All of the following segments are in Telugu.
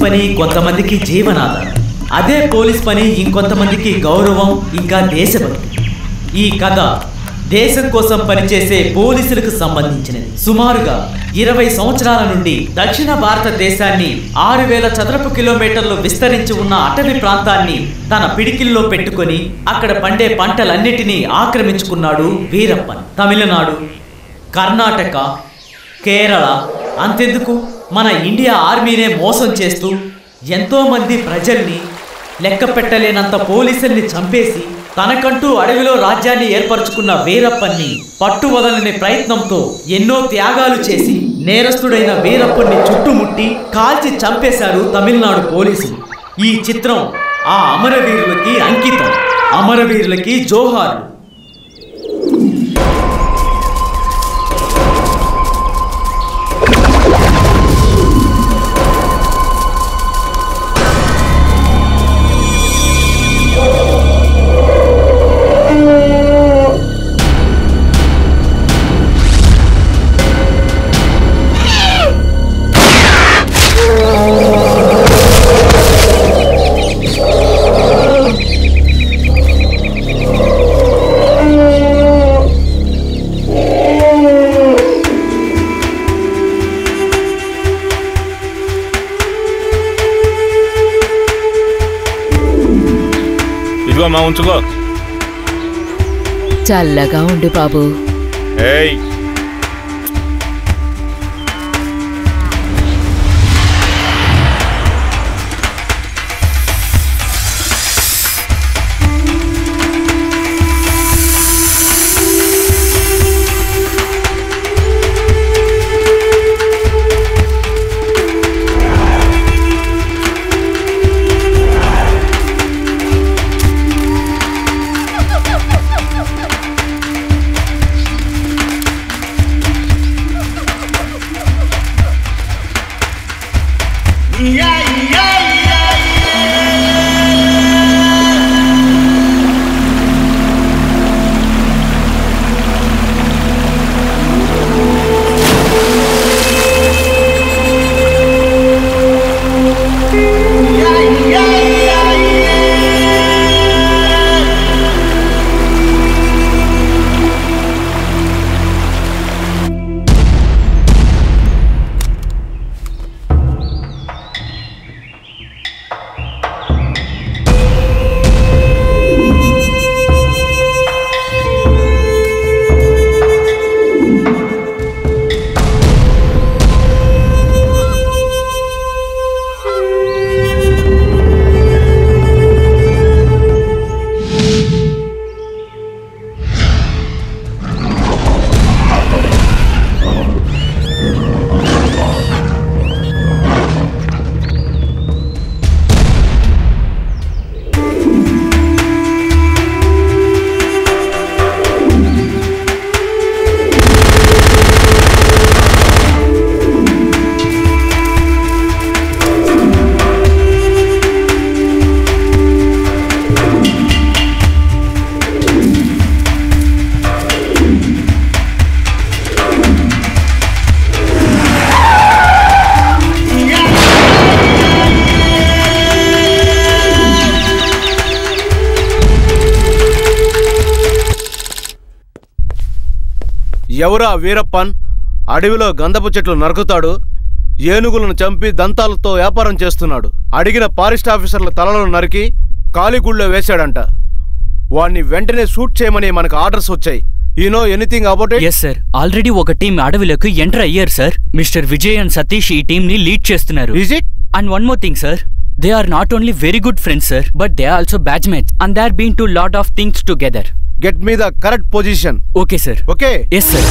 పని కొంతమందికి జీవనాధారం, అదే పోలీస్ పని ఇంకొంతమందికి గౌరవం, ఇంకా దేశభక్తి. ఈ కథ దేశం కోసం పనిచేసే పోలీసులకు సంబంధించినది. సుమారుగా 20 సంవత్సరాల నుండి దక్షిణ భారతదేశాన్ని 6000 చదరపు కిలోమీటర్లు విస్తరించి ఉన్న అటవీ ప్రాంతాన్ని తన పిడికిల్లో పెట్టుకొని అక్కడ పండే పంటలన్నిటినీ ఆక్రమించుకున్నాడు వీరప్పన్. తమిళనాడు, కర్ణాటక, కేరళ, అంతెందుకు మన ఇండియా ఆర్మీనే మోసం చేస్తూ ఎంతోమంది ప్రజల్ని, లెక్క పెట్టలేనంత పోలీసుల్ని చంపేసి తనకంటూ అడవిలో రాజ్యాన్ని ఏర్పరచుకున్న వీరప్పన్ని పట్టువదలని ప్రయత్నంతో ఎన్నో త్యాగాలు చేసి నేరస్తుడైన వీరప్పన్ని చుట్టుముట్టి కాల్చి చంపేశారు తమిళనాడు పోలీసులు. ఈ చిత్రం ఆ అమరవీరులకి అంకితం. అమరవీరులకి జోహార్లు. ఇదిగో మా ఉంచుకో. చల్లగా ఉండు బాబు. ఏయ్ ఎవరా వీరప్పన్? అడవిలో గంధపు చెట్లు నరుకుతాడు, ఏనుగులను చంపి దంతాలతో వ్యాపారం చేస్తున్నాడు. అడిగిన ఫారెస్ట్ ఆఫీసర్ల తలలను నరికి కాలిగుళ్ళో వేశాడంట. వాణ్ణి వెంటనే షూట్ చేయమని మనకు ఆర్డర్స్ వచ్చాయి. You know anything about it? yes sir, already ఒక టీం అడవిలోకి ఎంటర్ అయ్యారు sir. Mister Vijay and Satish ఈ టీం ని లీడ్ చేస్తున్నారు. Is it? And one more thing sir, they are not only very good friends sir, but they are also batchmates and they are been to lot of things together. Get me the correct position. Okay sir. Okay? Yes sir.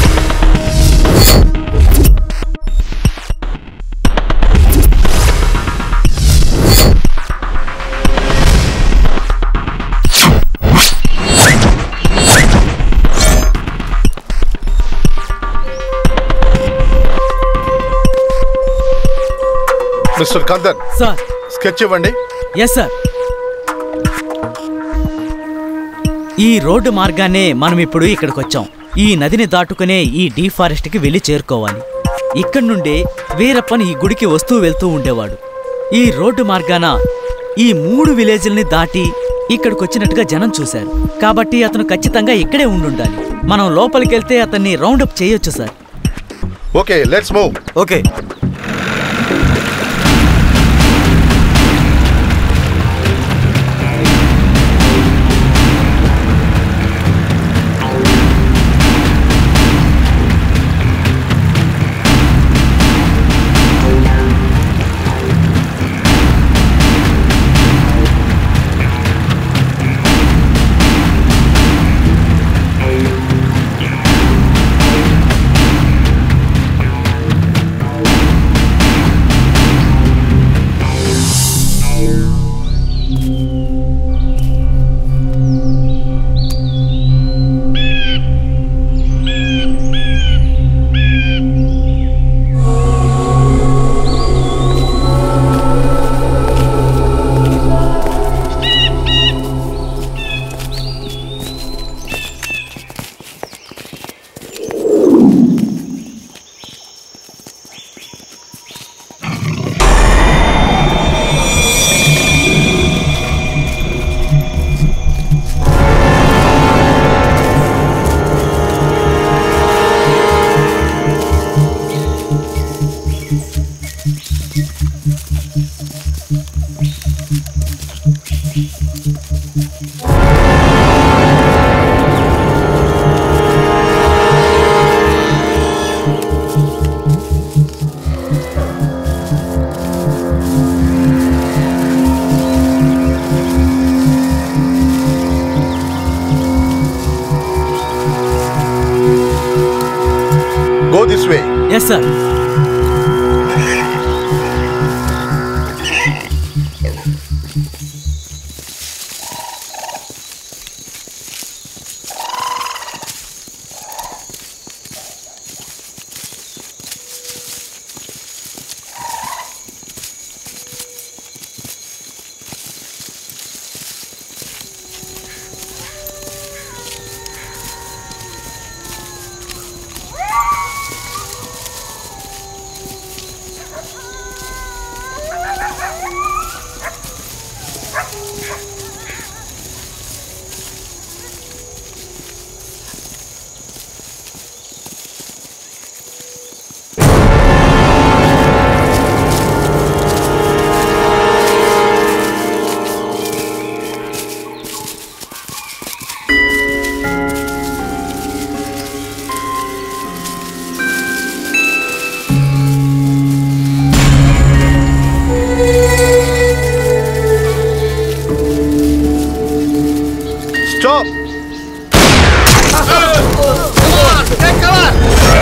Mister Kandan sir. Sketch ఇవ్వండి. Yes sir. ఈ రోడ్డు మార్గాన్నే మనం ఇప్పుడు ఇక్కడికి వచ్చాం. ఈ నదిని దాటుకునే ఈ డీఫారెస్ట్ కి వెళ్ళి చేరుకోవాలి. ఇక్కడి నుండే వీరప్పన్ ఈ గుడికి వస్తూ వెళ్తూ ఉండేవాడు. ఈ రోడ్డు మార్గాన ఈ 3 విలేజ్ల్ని దాటి ఇక్కడికొచ్చినట్టుగా జనం చూశారు. కాబట్టి అతను ఖచ్చితంగా ఇక్కడే ఉండుండాలి. మనం లోపలికెళ్తే అతన్ని రౌండప్ చేయొచ్చు sir. Okay, let's move. Okay. Go this way. Yes, sir. Stop! Come on, take cover!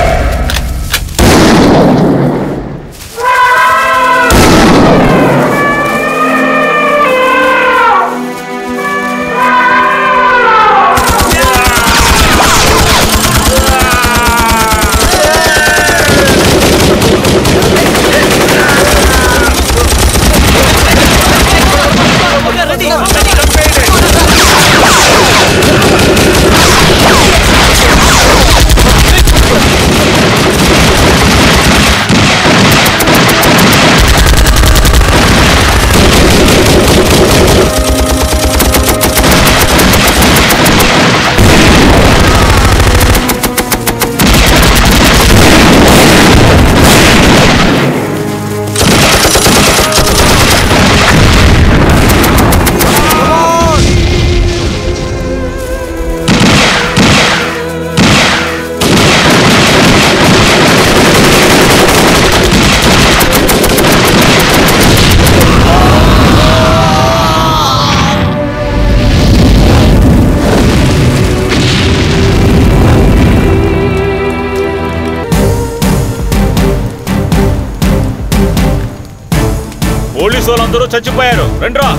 Police వాళ్ళందరూ చచ్చిపోయారు. రండ్రా.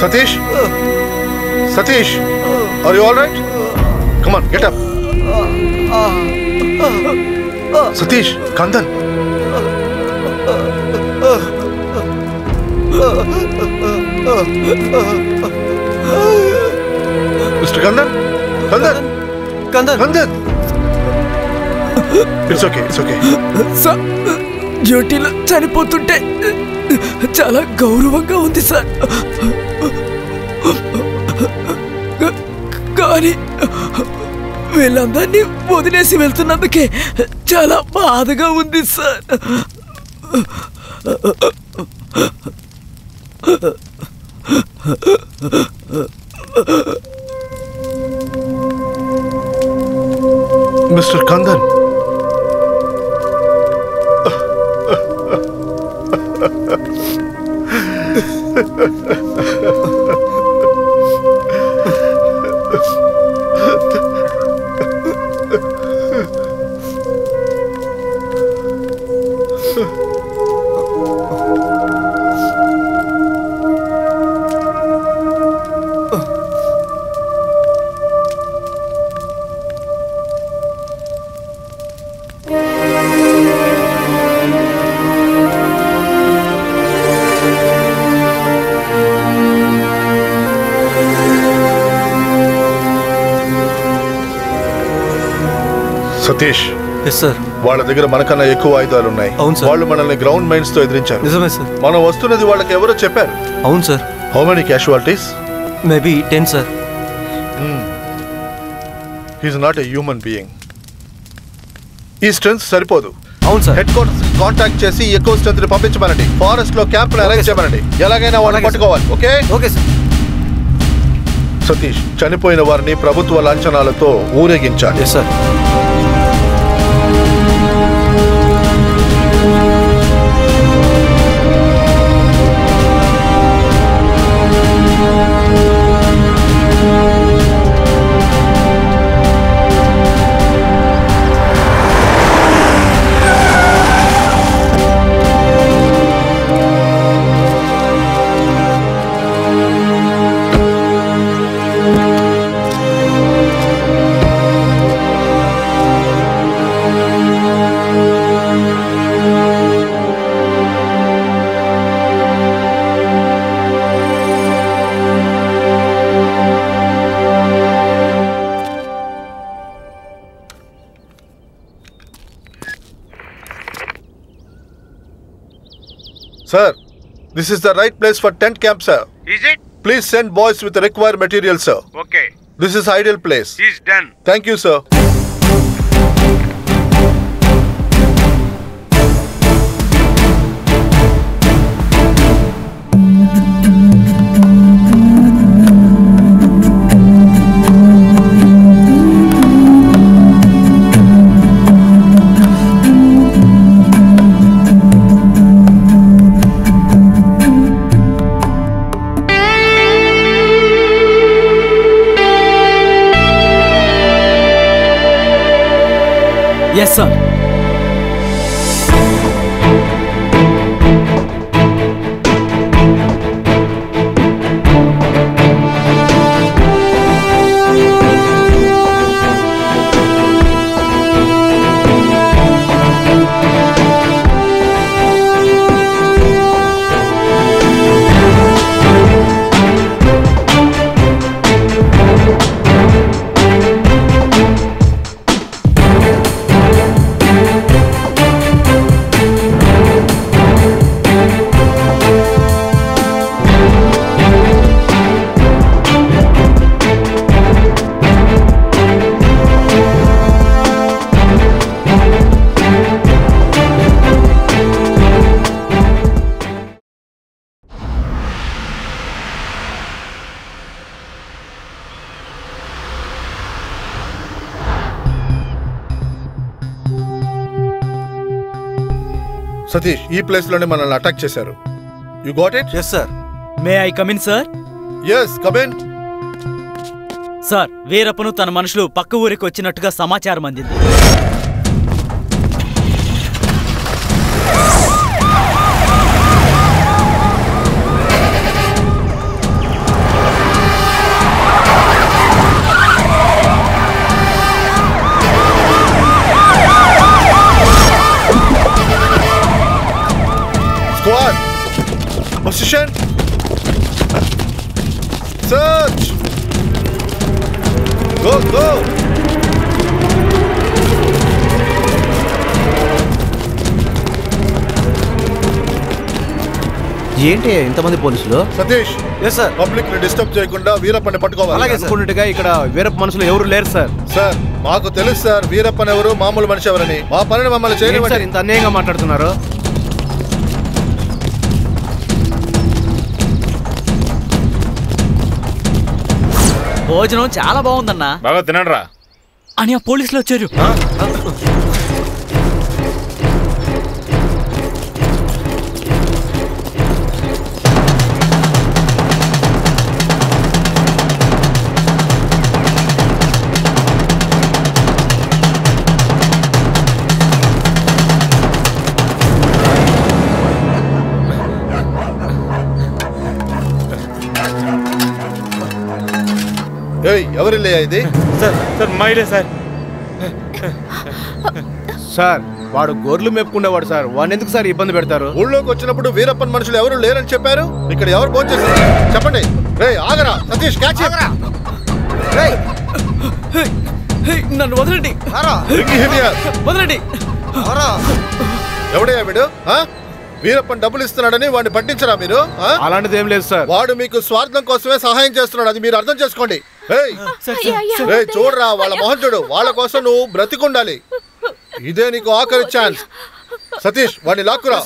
Satish? Satish, are you all right? Come on, get up. Satish, Kandan. Mr. Kandan? Kandan? Kandan? It's okay, it's okay. Sir డ్యూటీలో చనిపోతుంటే చాలా గౌరవంగా ఉంది సార్. కానీ వీళ్ళందరినీ వదిలేసి వెళ్తున్నందుకే చాలా బాధగా ఉంది సార్. Mr. Kandan. సతీష్, వాళ్ళ దగ్గర మనకన్నా ఎక్కువ ఆయుధాలు ఉన్నాయి. వాళ్ళు మనల్ని గ్రౌండ్ మైన్స్ తో ఎదిరించారు. నిజమే సార్. మనం వస్తున్నది వాళ్ళకి ఎవరో చెప్పారు. అవును sir. How many casualties? Maybe 10 sir. He's not a human being. ఈ స్ట్రెంత్ సరిపోదు. అవును సార్. హెడ్ క్వార్టర్స్ కాంటాక్ట్ చేసి ఎక్కువ స్ట్రెంత్ ని పంపించమనండి. ఫారెస్ట్ లో క్యాంప్ అరేంజ్ చేయమనండి. ఎలాగైనా వాళ్ళని పట్టుకోవాలి. Okay okay sir. సతీష్, చనిపోయిన వారిని ప్రభుత్వ లాంఛనాలతో ఊరేగించాలి. Sir. Sir, this is the right place for tent camp, sir. Is it? Please send boys with the required material, sir. Okay. This is ideal place. He's done. Thank you, sir. Yes, sir. Satish, ఈ ప్లేస్ లోనే మనల్ని అటాక్ చేశారు. You got it? yes sir. May I come in, sir? yes, come in. Sir, Veerappan తన మనుషులు పక్క ఊరికి వచ్చినట్టుగా సమాచారం అందింది. Go go. ఏంటి ఇంతమంది పోలీసులు? Satish, yes sir. పబ్లిక్ ని డిస్టర్బ్ చేయకుండా వీరప్పని పట్టుకోవాలి. అలాగే అనుకున్నట్టుగా ఇక్కడ వీరప్ప మనుషులు ఎవరు లేరు సార్. సార్ మాకు తెలుసు సార్ వీరప్పన్ ఎవరు, మామూలు మనిషి ఎవరని. మా పనిని మమ్మల్ని చేయనివ్వండి. ఇంత అన్యాయంగా మాట్లాడుతున్నారు. భోజనం చాలా బాగుందన్నా. బాగా తినండి రా. అని ఆ పోలీసులు వచ్చారు. ఎవరిల్లే ఇది? సార్ సార్ మైలే సార్. సార్ వాడు గొర్రెలు మెప్పుకునేవాడు సార్. వాడిని ఎందుకు సార్ ఇబ్బంది పెడతారు? ఊళ్ళోకి వచ్చినప్పుడు వీరప్పన్ మనుషులు ఎవరు లేరని చెప్పారు. ఇక్కడ ఎవరు ఫోన్ చేశారు చెప్పండి. రేయ్ ఆగరా సతీష్, క్యాచ్ నన్ను వదలండి, వదలండి. ఎవడయ్యా వీడు? వీరప్పన్ డబ్బులు ఇస్తున్నాడని వాడిని పట్టించరా మీరు? అలాంటిది ఏం లేదు సార్. వాడు మీకు స్వార్థం కోసమే సహాయం చేస్తున్నాడు, అది మీరు అర్థం చేసుకోండి. చూడరా వాళ్ళ మొహం చూడు. వాళ్ళ కోసం నువ్వు బ్రతికుండాలి. ఇదే నీకు ఆఖరి ఛాన్స్. సతీష్ వాడిని లాక్కురా.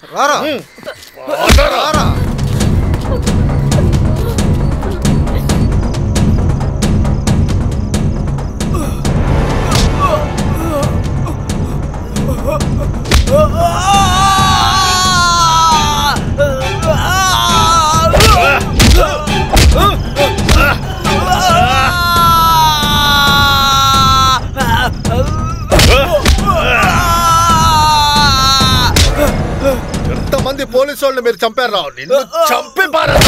ఎంతమంది పోలీసు వాళ్ళని మీరు చంపారు? నిన్ను చంపి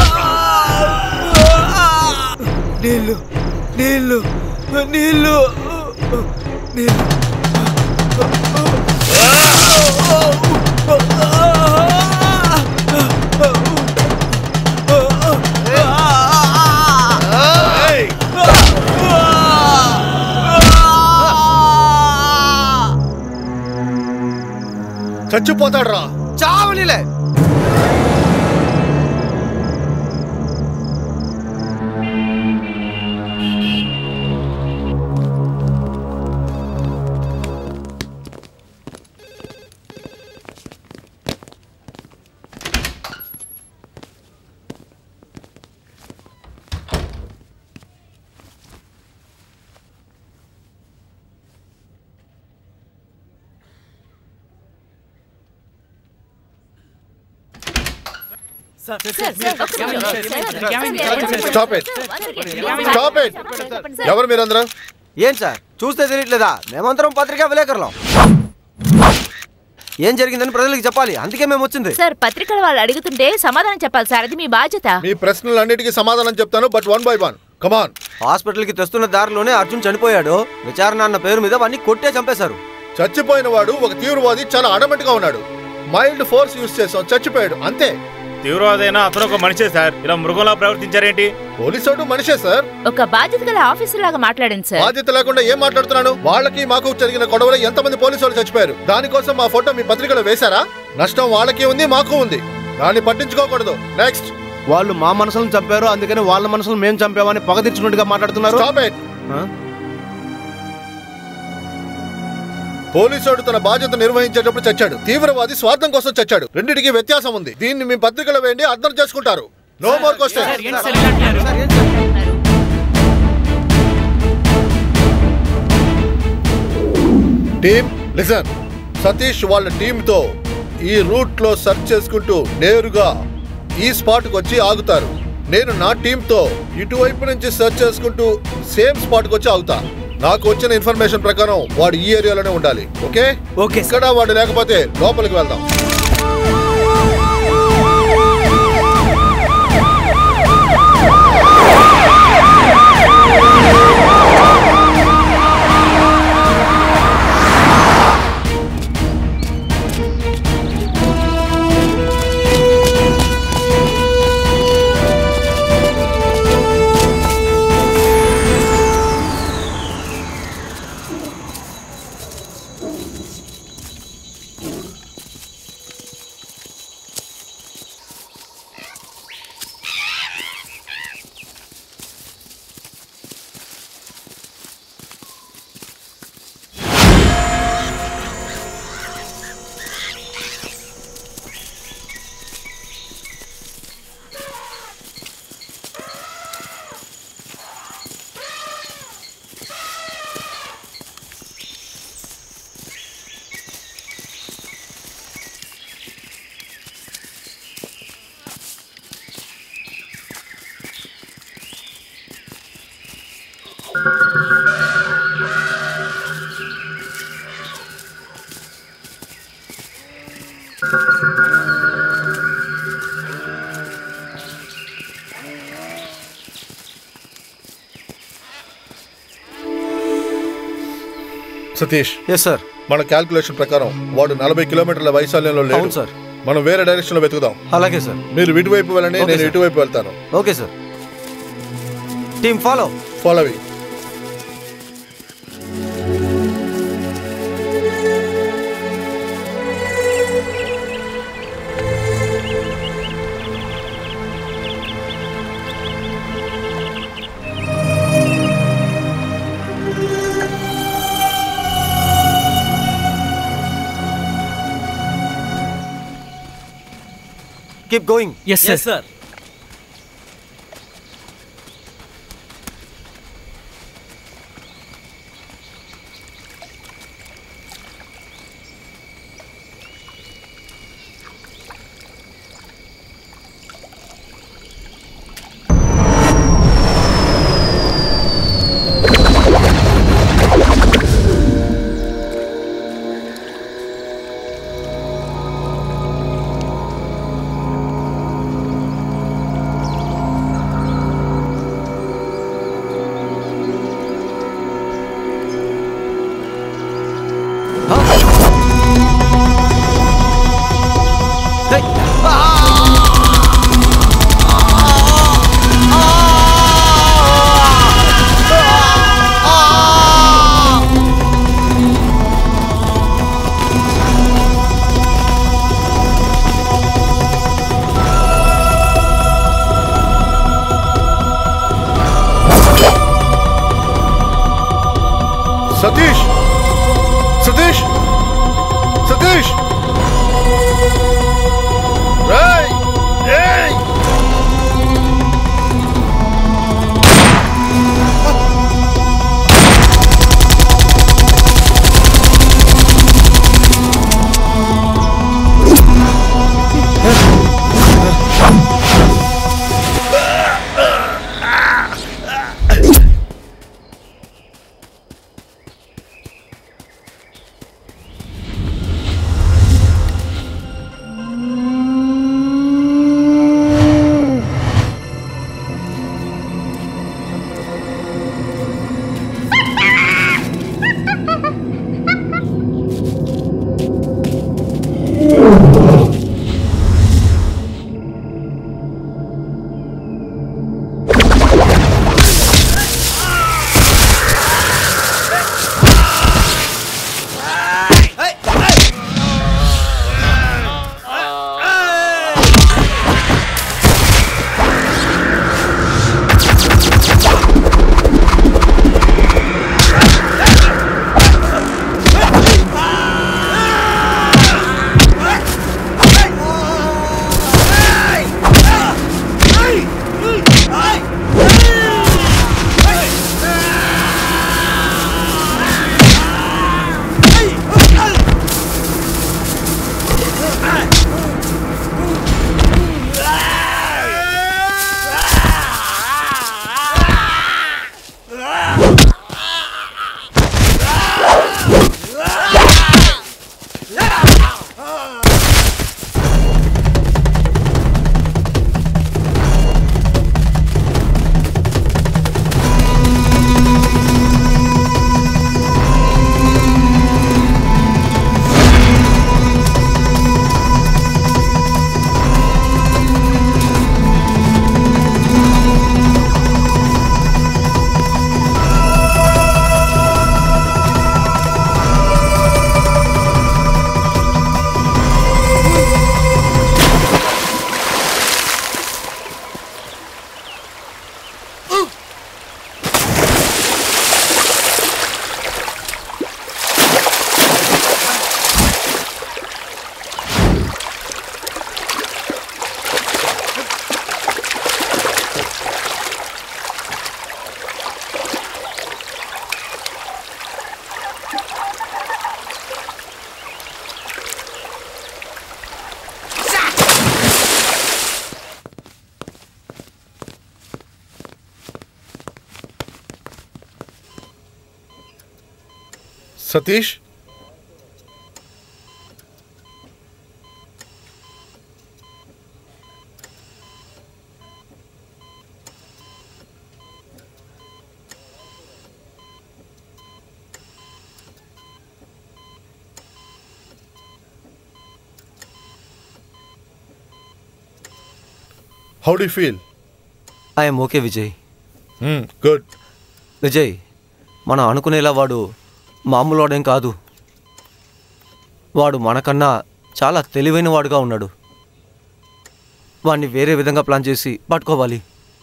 నీళ్ళు నీళ్ళు నీళ్ళు నీళ్ళు. చచ్చిపోతాడు రా. చావనిలే. ఎవరు మీరందరూ? ఏం సార్ చూస్తే తెలియట్లేదా? మేమందరం పత్రికా విలేకరులం. ఏం జరిగిందని ప్రజలకు చెప్పాలి, అందుకే మేము వచ్చింది. సార్ పత్రికల వాళ్ళు అడుగుతుంటే సమాధానం చెప్పాలి సార్, అది మీ బాధ్యత. మీ ప్రశ్నలన్నిటికీ సమాధానం చెప్తాను, బట్ 1 by 1. కమాన్. హాస్పిటల్ కి తెస్తున్న దారిలోనే అర్జున్ చనిపోయాడు. విచారణ అన్న పేరు మీద వాడిని కొట్టే చంపేశారు. చచ్చిపోయిన వాడు ఒక తీవ్రవాది, చాలా అడమటిగా ఉన్నాడు. మైల్డ్ ఫోర్స్ యూజ్ చేసాం, చచ్చిపోయాడు అంతే. తీవ్రవాదైనా అతను ఒక మనిషే సార్. ఇలా మృగంలా ప్రవర్తించారేంటి? పోలీసు మనిషే సార్. ఒక బాధ్యత గల ఆఫీసర్ లాగా మాట్లాడండి సార్. బాధ్యత లేకుండా ఏం మాట్లాడుతున్నాను? వాళ్ళకి మాకు జరిగిన గొడవలో ఎంతమంది పోలీసు వాళ్ళు చచ్చిపోయారు. దానికోసం మా ఫోటో మీ పత్రికలో వేశారా? నష్టం వాళ్ళకి ఉంది, మాకు ఉంది. దాన్ని పట్టించుకోకూడదు. నెక్స్ట్. వాళ్ళు మా మనసులను చంపారు, అందుకని వాళ్ళ మనసులను మేము చంపామని పగ తెచ్చుకున్నట్టుగా మాట్లాడుతున్నారు. పోలీసుడు తన బాధ్యత నిర్వహించేటప్పుడు చచ్చాడు, తీవ్రవాది స్వార్థం కోసం చచ్చాడు. రెండింటికి వ్యత్యాసం ఉంది. దీన్ని మీ పత్రికలో వేయండి, అర్థం చేసుకుంటారు. No more question. Team listen. Satish వాళ్ళ టీమ్ తో ఈ రూట్ లో సర్చ్ చేసుకుంటూ నేరుగా ఈ స్పాట్ కు వచ్చి ఆగుతారు. నేను నా టీమ్ తో ఇటువైపు నుంచి సర్చ్ చేసుకుంటూ సేమ్ స్పాట్ కు వచ్చి ఆగుతా. నాకు వచ్చిన ఇన్ఫర్మేషన్ ప్రకారం వాడు ఈ ఏరియాలోనే ఉండాలి. ఓకే? ఇక్కడ వాడు లేకపోతే లోపలికి వెళ్దాం. Satish, yes sir. మన క్యాల్కులేషన్ ప్రకారం వాడు 40 కిలోమీటర్ల వైశాల్యంలో లేడు. అవును సార్. మనం వేరే డైరెక్షన్ లో వెతుకుదాం. అలాగే సార్. మీరు ఇటువైపు వెళ్ళండి, నేను ఇటువైపు వెళ్తాను. Okay sir. Team follow. ఫాలోవి. Keep going. Yes, sir. Yes, sir. Satish, Satish, Satish! రేయ్! ఏయ్! Satish, how do you feel? I'm okay Vijay. Good. Vijay, మనం అనుకునేలా వాడు మామూలు వాడేం కాదు. వాడు మనకన్నా చాలా తెలివైన వాడుగా ఉన్నాడు. వాడిని వేరే విధంగా ప్లాన్ చేసి పట్టుకోవాలి.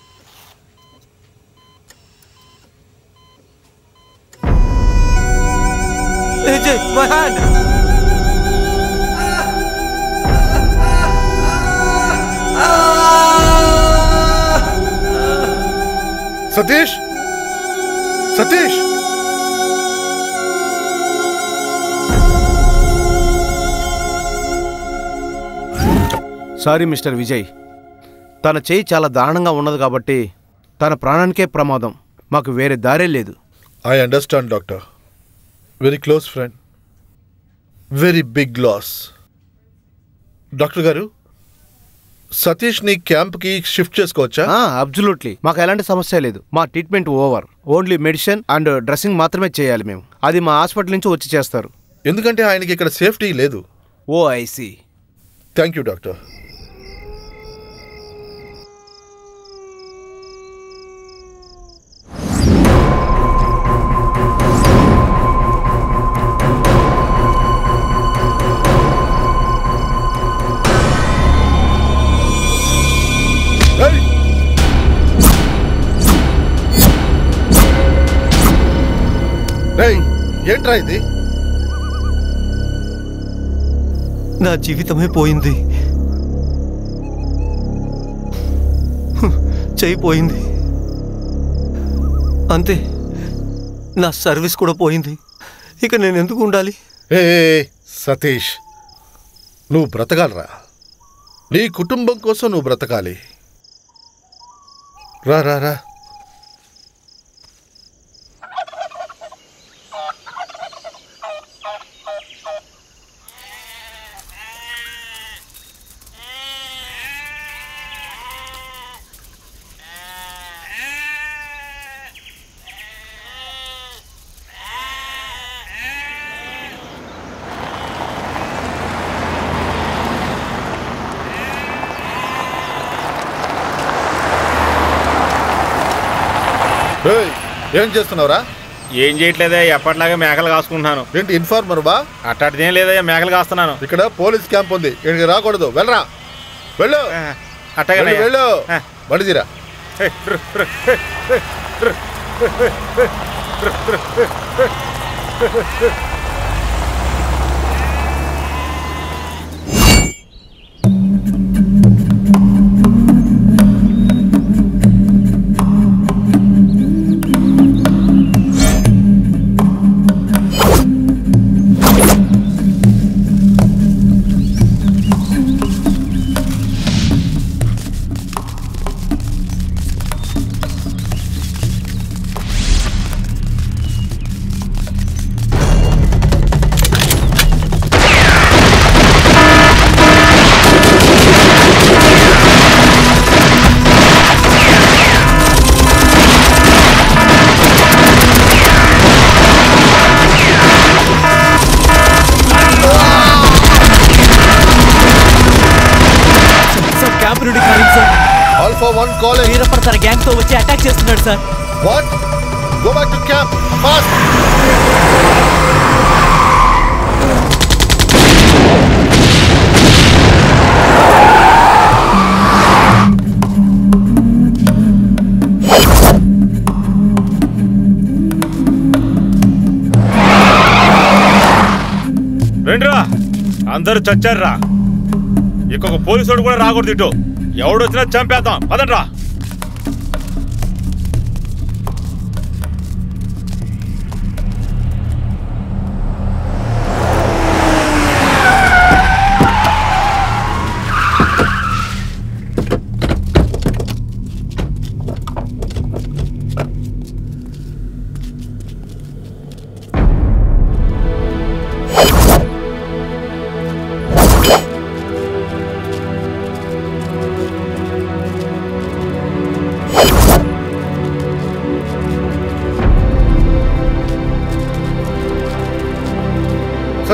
Vijay, my hand. Satish, Satish, sorry mister Vijay, తన చేయి చాలా దారుణంగా ఉన్నది కాబట్టి తన ప్రాణానికే ప్రమాదం. మాకు వేరే దారే లేదు. I understand, doctor. Very close friend. Very big loss. Doctor గారు, సతీష్ని క్యాంప్కి షిఫ్ట్ చేసుకోవచ్చా? అబ్జల్యూట్లీ, మాకు ఎలాంటి సమస్య లేదు. మా treatment over. Only medicine and dressing మాత్రమే చేయాలి మేము. అది మా హాస్పిటల్ నుంచి వచ్చి చేస్తారు. ఎందుకంటే ఆయనకి ఇక్కడ సేఫ్టీ లేదు. Oh I see. Thank you doctor. ఏంట్రా ఇది? నా జీవితమే పోయింది. చెయ్యి పోయింది అంతే. నా సర్వీస్ కూడా పోయింది. ఇక నేను ఎందుకు ఉండాలి? సతీష్, నువ్వు బ్రతకాలరా. నీ కుటుంబం కోసం నువ్వు బ్రతకాలి. రా రా రా. ఏం చేస్తున్నావురా? ఏం చేయట్లేదా, ఎప్పటిలాగా మేకలు కాసుకుంటున్నాను. ఏంటి ఇన్ఫార్మర్ బా? అట్టాడిదేం లేదా, మేకలు కాస్తున్నాను. ఇక్కడ పోలీస్ క్యాంప్ ఉంది, ఇక్కడికి రాకూడదు. వెళ్ళరా, వెళ్ళు. అట్టగా వెళ్ళు, బండి తీరా. Alpha 1 కాలేజ్ వీరప్పన్ తన గ్యాంగ్ తో వచ్చి అటాక్ చేస్తున్నాడు sir. What? Go back to camp fast. రండిరా, అందరూ చచ్చారురా. ఇంకొక పోలీసు కూడా రాకూడదు. ఇటు ఎవడొచ్చినా చంపేద్దాం. పదండ్రా.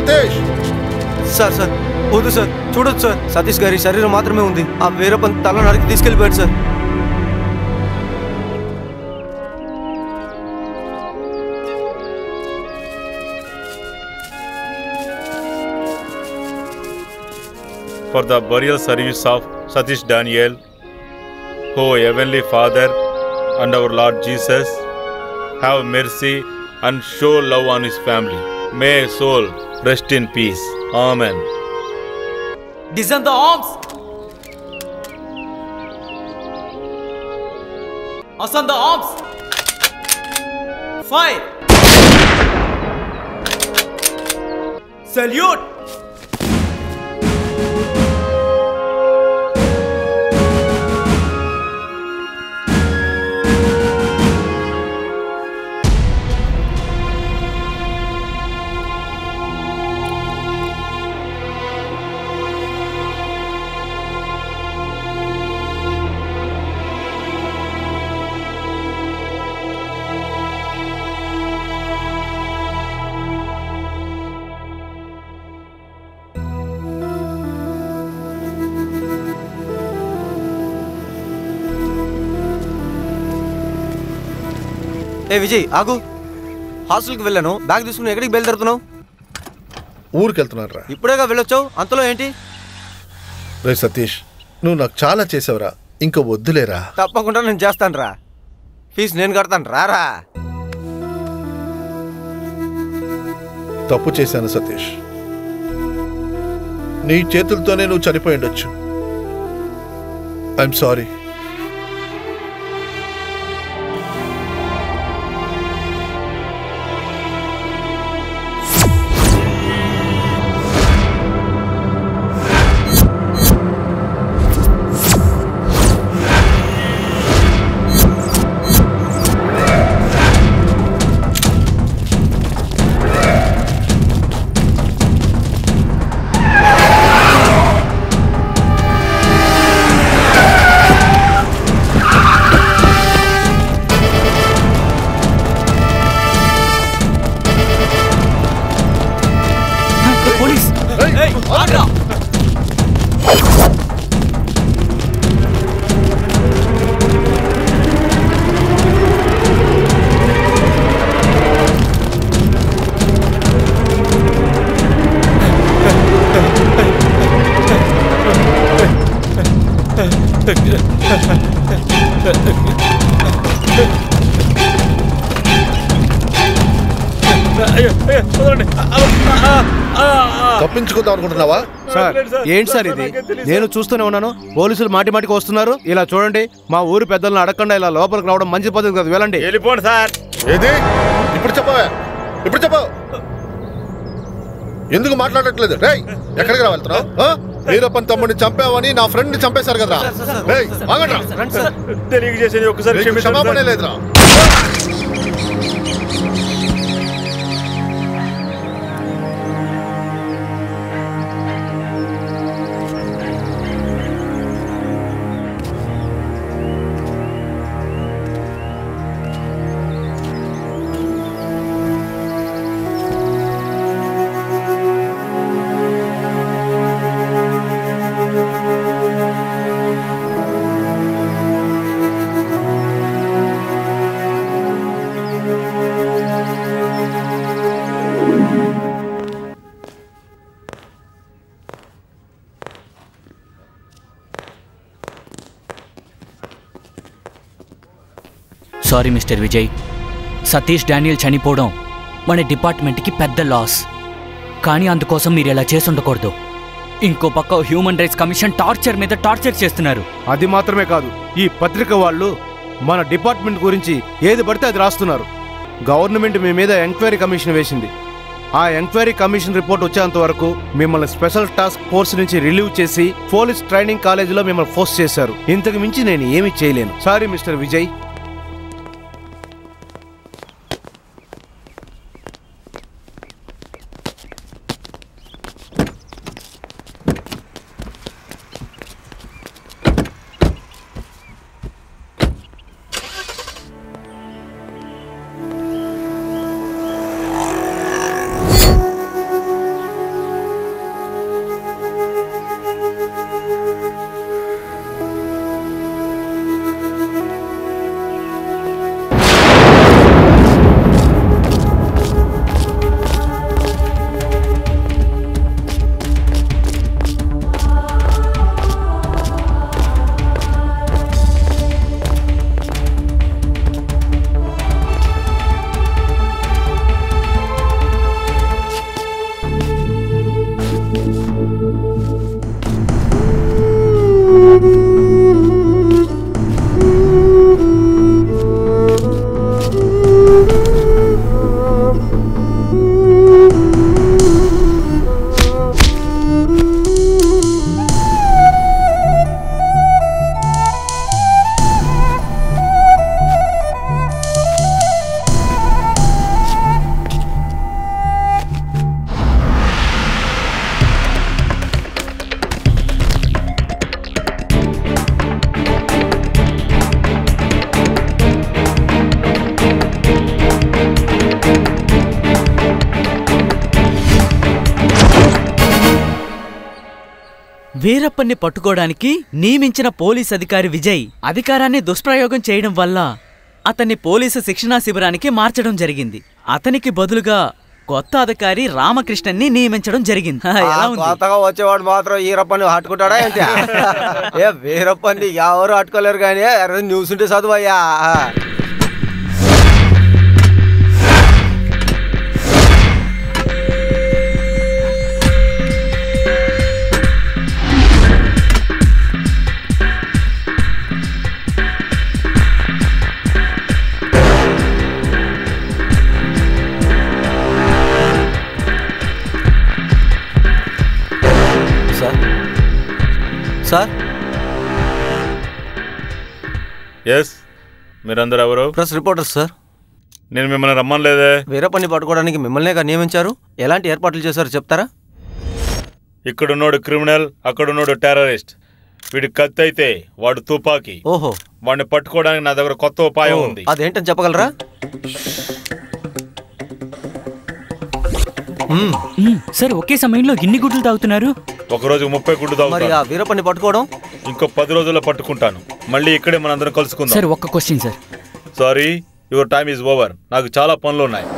సతీష్ సార్ సార్ వద్దు సార్, చూడొచ్చు సార్. సతీష్ గారి శరీరం మాత్రమే ఉంది. ఆ వీరప్పన్ తల నరికి తీసుకెళ్ళిపోయాడు sir. For the burial service of Satish Daniel, O Heavenly Father and our Lord Jesus, have mercy and show love on his family. May his soul rest in peace. Amen. Descend the arms. Ascend the arms. Fire. Salute. ఏ విజయ్ ఆగు. హాస్టల్కి వెళ్ళాను, బ్యాగ్ తీసుకుని ఎక్కడికి బయలుదేరుతున్నావు? ఊరికి వెళ్తున్నారా? ఇప్పుడేగా వెళ్ళొచ్చావు, అంతలో ఏంటి? రే సతీష్, నువ్వు నాకు చాలా చేసావురా, ఇంకా వద్దులేరా. తప్పకుండా నేను చేస్తాను రా. ఫీజు నేను కడతాను రారా. తప్పు చేశాను సతీష్. నీ చేతులతోనే నువ్వు చనిపోయి ఉండొచ్చు. I'm sorry. తప్పించుకుందాం అనుకుంటున్నావా? సార్ ఏంటి సార్ ఇది? నేను చూస్తూనే ఉన్నాను, పోలీసులు మాటి మాటికి వస్తున్నారు. ఇలా చూడండి, మా ఊరు పెద్దలను అడగకుండా ఇలా లోపలికి రావడం మంచి పద్ధతి కాదు. వెళ్ళండి. వెళ్ళిపోండి సార్. ఏది ఇప్పుడు చెప్పవా? ఇప్పుడు చెప్పవు. ఎందుకు మాట్లాడట్లేదు? రేయ్, ఎక్కడికి రా వెళ్తున్నావు? వీరప్పన్ తమ్ముడిని చంపావని నా ఫ్రెండ్ ని చంపేశారు కదా. రేయ్, ఆగండ్రా. తెలియజేసి ఒకసారి క్షమాపణ లేదురా. Sorry mister Vijay, Satish Daniel చనిపోవడం మన డిపార్ట్మెంట్కి పెద్ద లాస్. కానీ అందుకోసం మీరు ఇలా చేసి ఉండకూడదు. ఇంకో పక్క హ్యూమన్ రైట్స్ కమిషన్ టార్చర్ మీద టార్చర్ చేస్తున్నారు. అది మాత్రమే కాదు, ఈ పత్రిక వాళ్ళు మన డిపార్ట్మెంట్ గురించి ఏది పడితే అది రాస్తున్నారు. గవర్నమెంట్ మీ మీద ఎంక్వైరీ కమిషన్ వేసింది. ఆ ఎంక్వైరీ కమిషన్ రిపోర్ట్ వచ్చేంత వరకు మిమ్మల్ని స్పెషల్ టాస్క్ ఫోర్స్ నుంచి రిలీవ్ చేసి పోలీస్ ట్రైనింగ్ కాలేజీలో మిమ్మల్ని ఫోర్స్ చేశారు. ఇంతకు మించి నేను ఏమీ చేయలేను. Sorry mister Vijay. వీరప్పన్ని పట్టుకోవడానికి నియమించిన పోలీస్ అధికారి విజయ్ అధికారాన్ని దుష్ప్రయోగం చేయడం వల్ల అతన్ని పోలీసు శిక్షణా శిబిరానికి మార్చడం జరిగింది. అతనికి బదులుగా కొత్త అధికారి రామకృష్ణన్ని నియమించడం జరిగింది. కొత్తగా వచ్చేవాడు మాత్రం వీరప్పని హట్టుకుంటాడా ఏంటి? ఏ వీరప్పని ఎవరు హట్టుకోలేరు కానీ న్యూస్ ఉంటే చదువయ్యా. సార్ ఎస్, మీరందరూ ఎవరు? Press reporter sir. నేను మిమ్మల్ని రమ్మనలేదే. వీరప్పని పట్టుకోవడానికి మిమ్మల్నేగా నియమించారు. ఎలాంటి ఏర్పాట్లు చేశారో చెప్తారా? ఇక్కడున్నోడు క్రిమినల్, అక్కడున్నోడు టెర్రరిస్ట్. వీడి కత్తి అయితే వాడు తుపాకీ. ఓహో, వాడిని పట్టుకోవడానికి నా దగ్గర కొత్త ఉపాయం ఉంది. అదేంటని చెప్పగలరా? సార్, ఒకే సమయంలో ఎన్ని గుడ్లు తాగుతున్నారు? ఒక రోజు 30 గుడ్లు మరి తాగుతాను. ఆ వీరప్పని పట్టుకోవడం ఇంకో 10 రోజుల్లో పట్టుకుంటాను. మళ్ళీ ఇక్కడే మనందరం కలుసుకుందాం. సార్, ఒక్క question sir. Sorry, your time is over. నాకు చాలా పనులు ఉన్నాయి.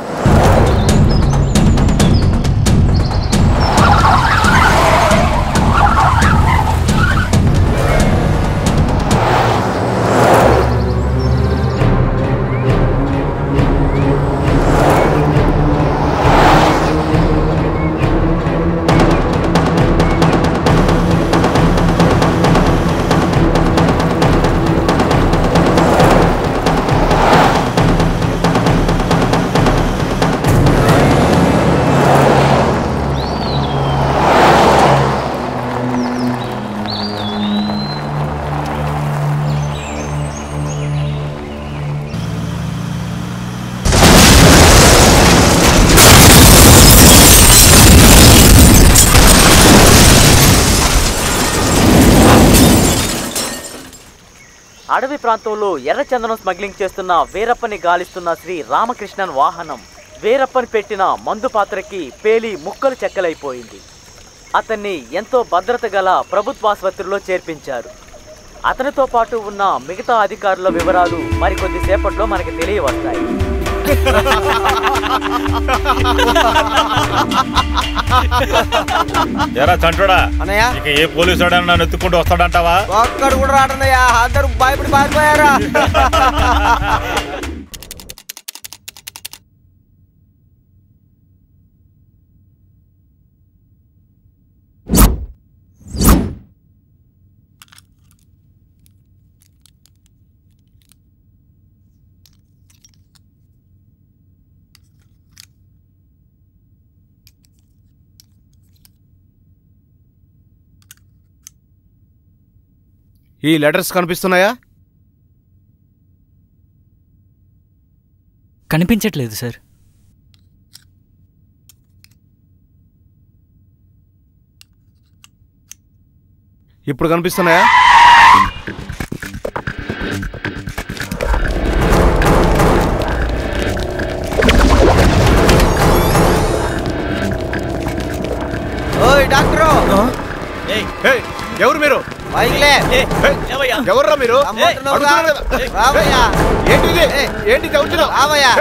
అడవి ప్రాంతంలో ఎర్రచందనం స్మగ్లింగ్ చేస్తున్న వీరప్పని గాలిస్తున్న శ్రీ రామకృష్ణన్ వాహనం వీరప్పని పెట్టిన మందు పాత్రకి పేలి ముక్కలు చెక్కలైపోయింది. అతన్ని ఎంతో భద్రత గల ప్రభుత్వాసుపత్రిలో చేర్పించారు. అతనితో పాటు ఉన్న మిగతా అధికారుల వివరాలు మరికొద్ది సేపట్లో మనకి తెలియవస్తాయి. ఎరా చంటోడా, అన్నయ్య, ఇక ఏ పోలీసు వాడైనా నన్ను ఎత్తుకుంటూ వస్తాడంటావా? ఒక్కడు కూడా రాడన్నయ్యా, అందరూ భయపడి పారిపోయారా? ఈ లెటర్స్ కనిపిస్తున్నాయా? కనిపించట్లేదు సార్. ఇప్పుడు కనిపిస్తున్నాయా? ఓయ్ డాక్టరు, ఎవరు మీరు? ఎవర్రా మీరు? ఏంటిది? ఏంటి చదువుతున్నావు?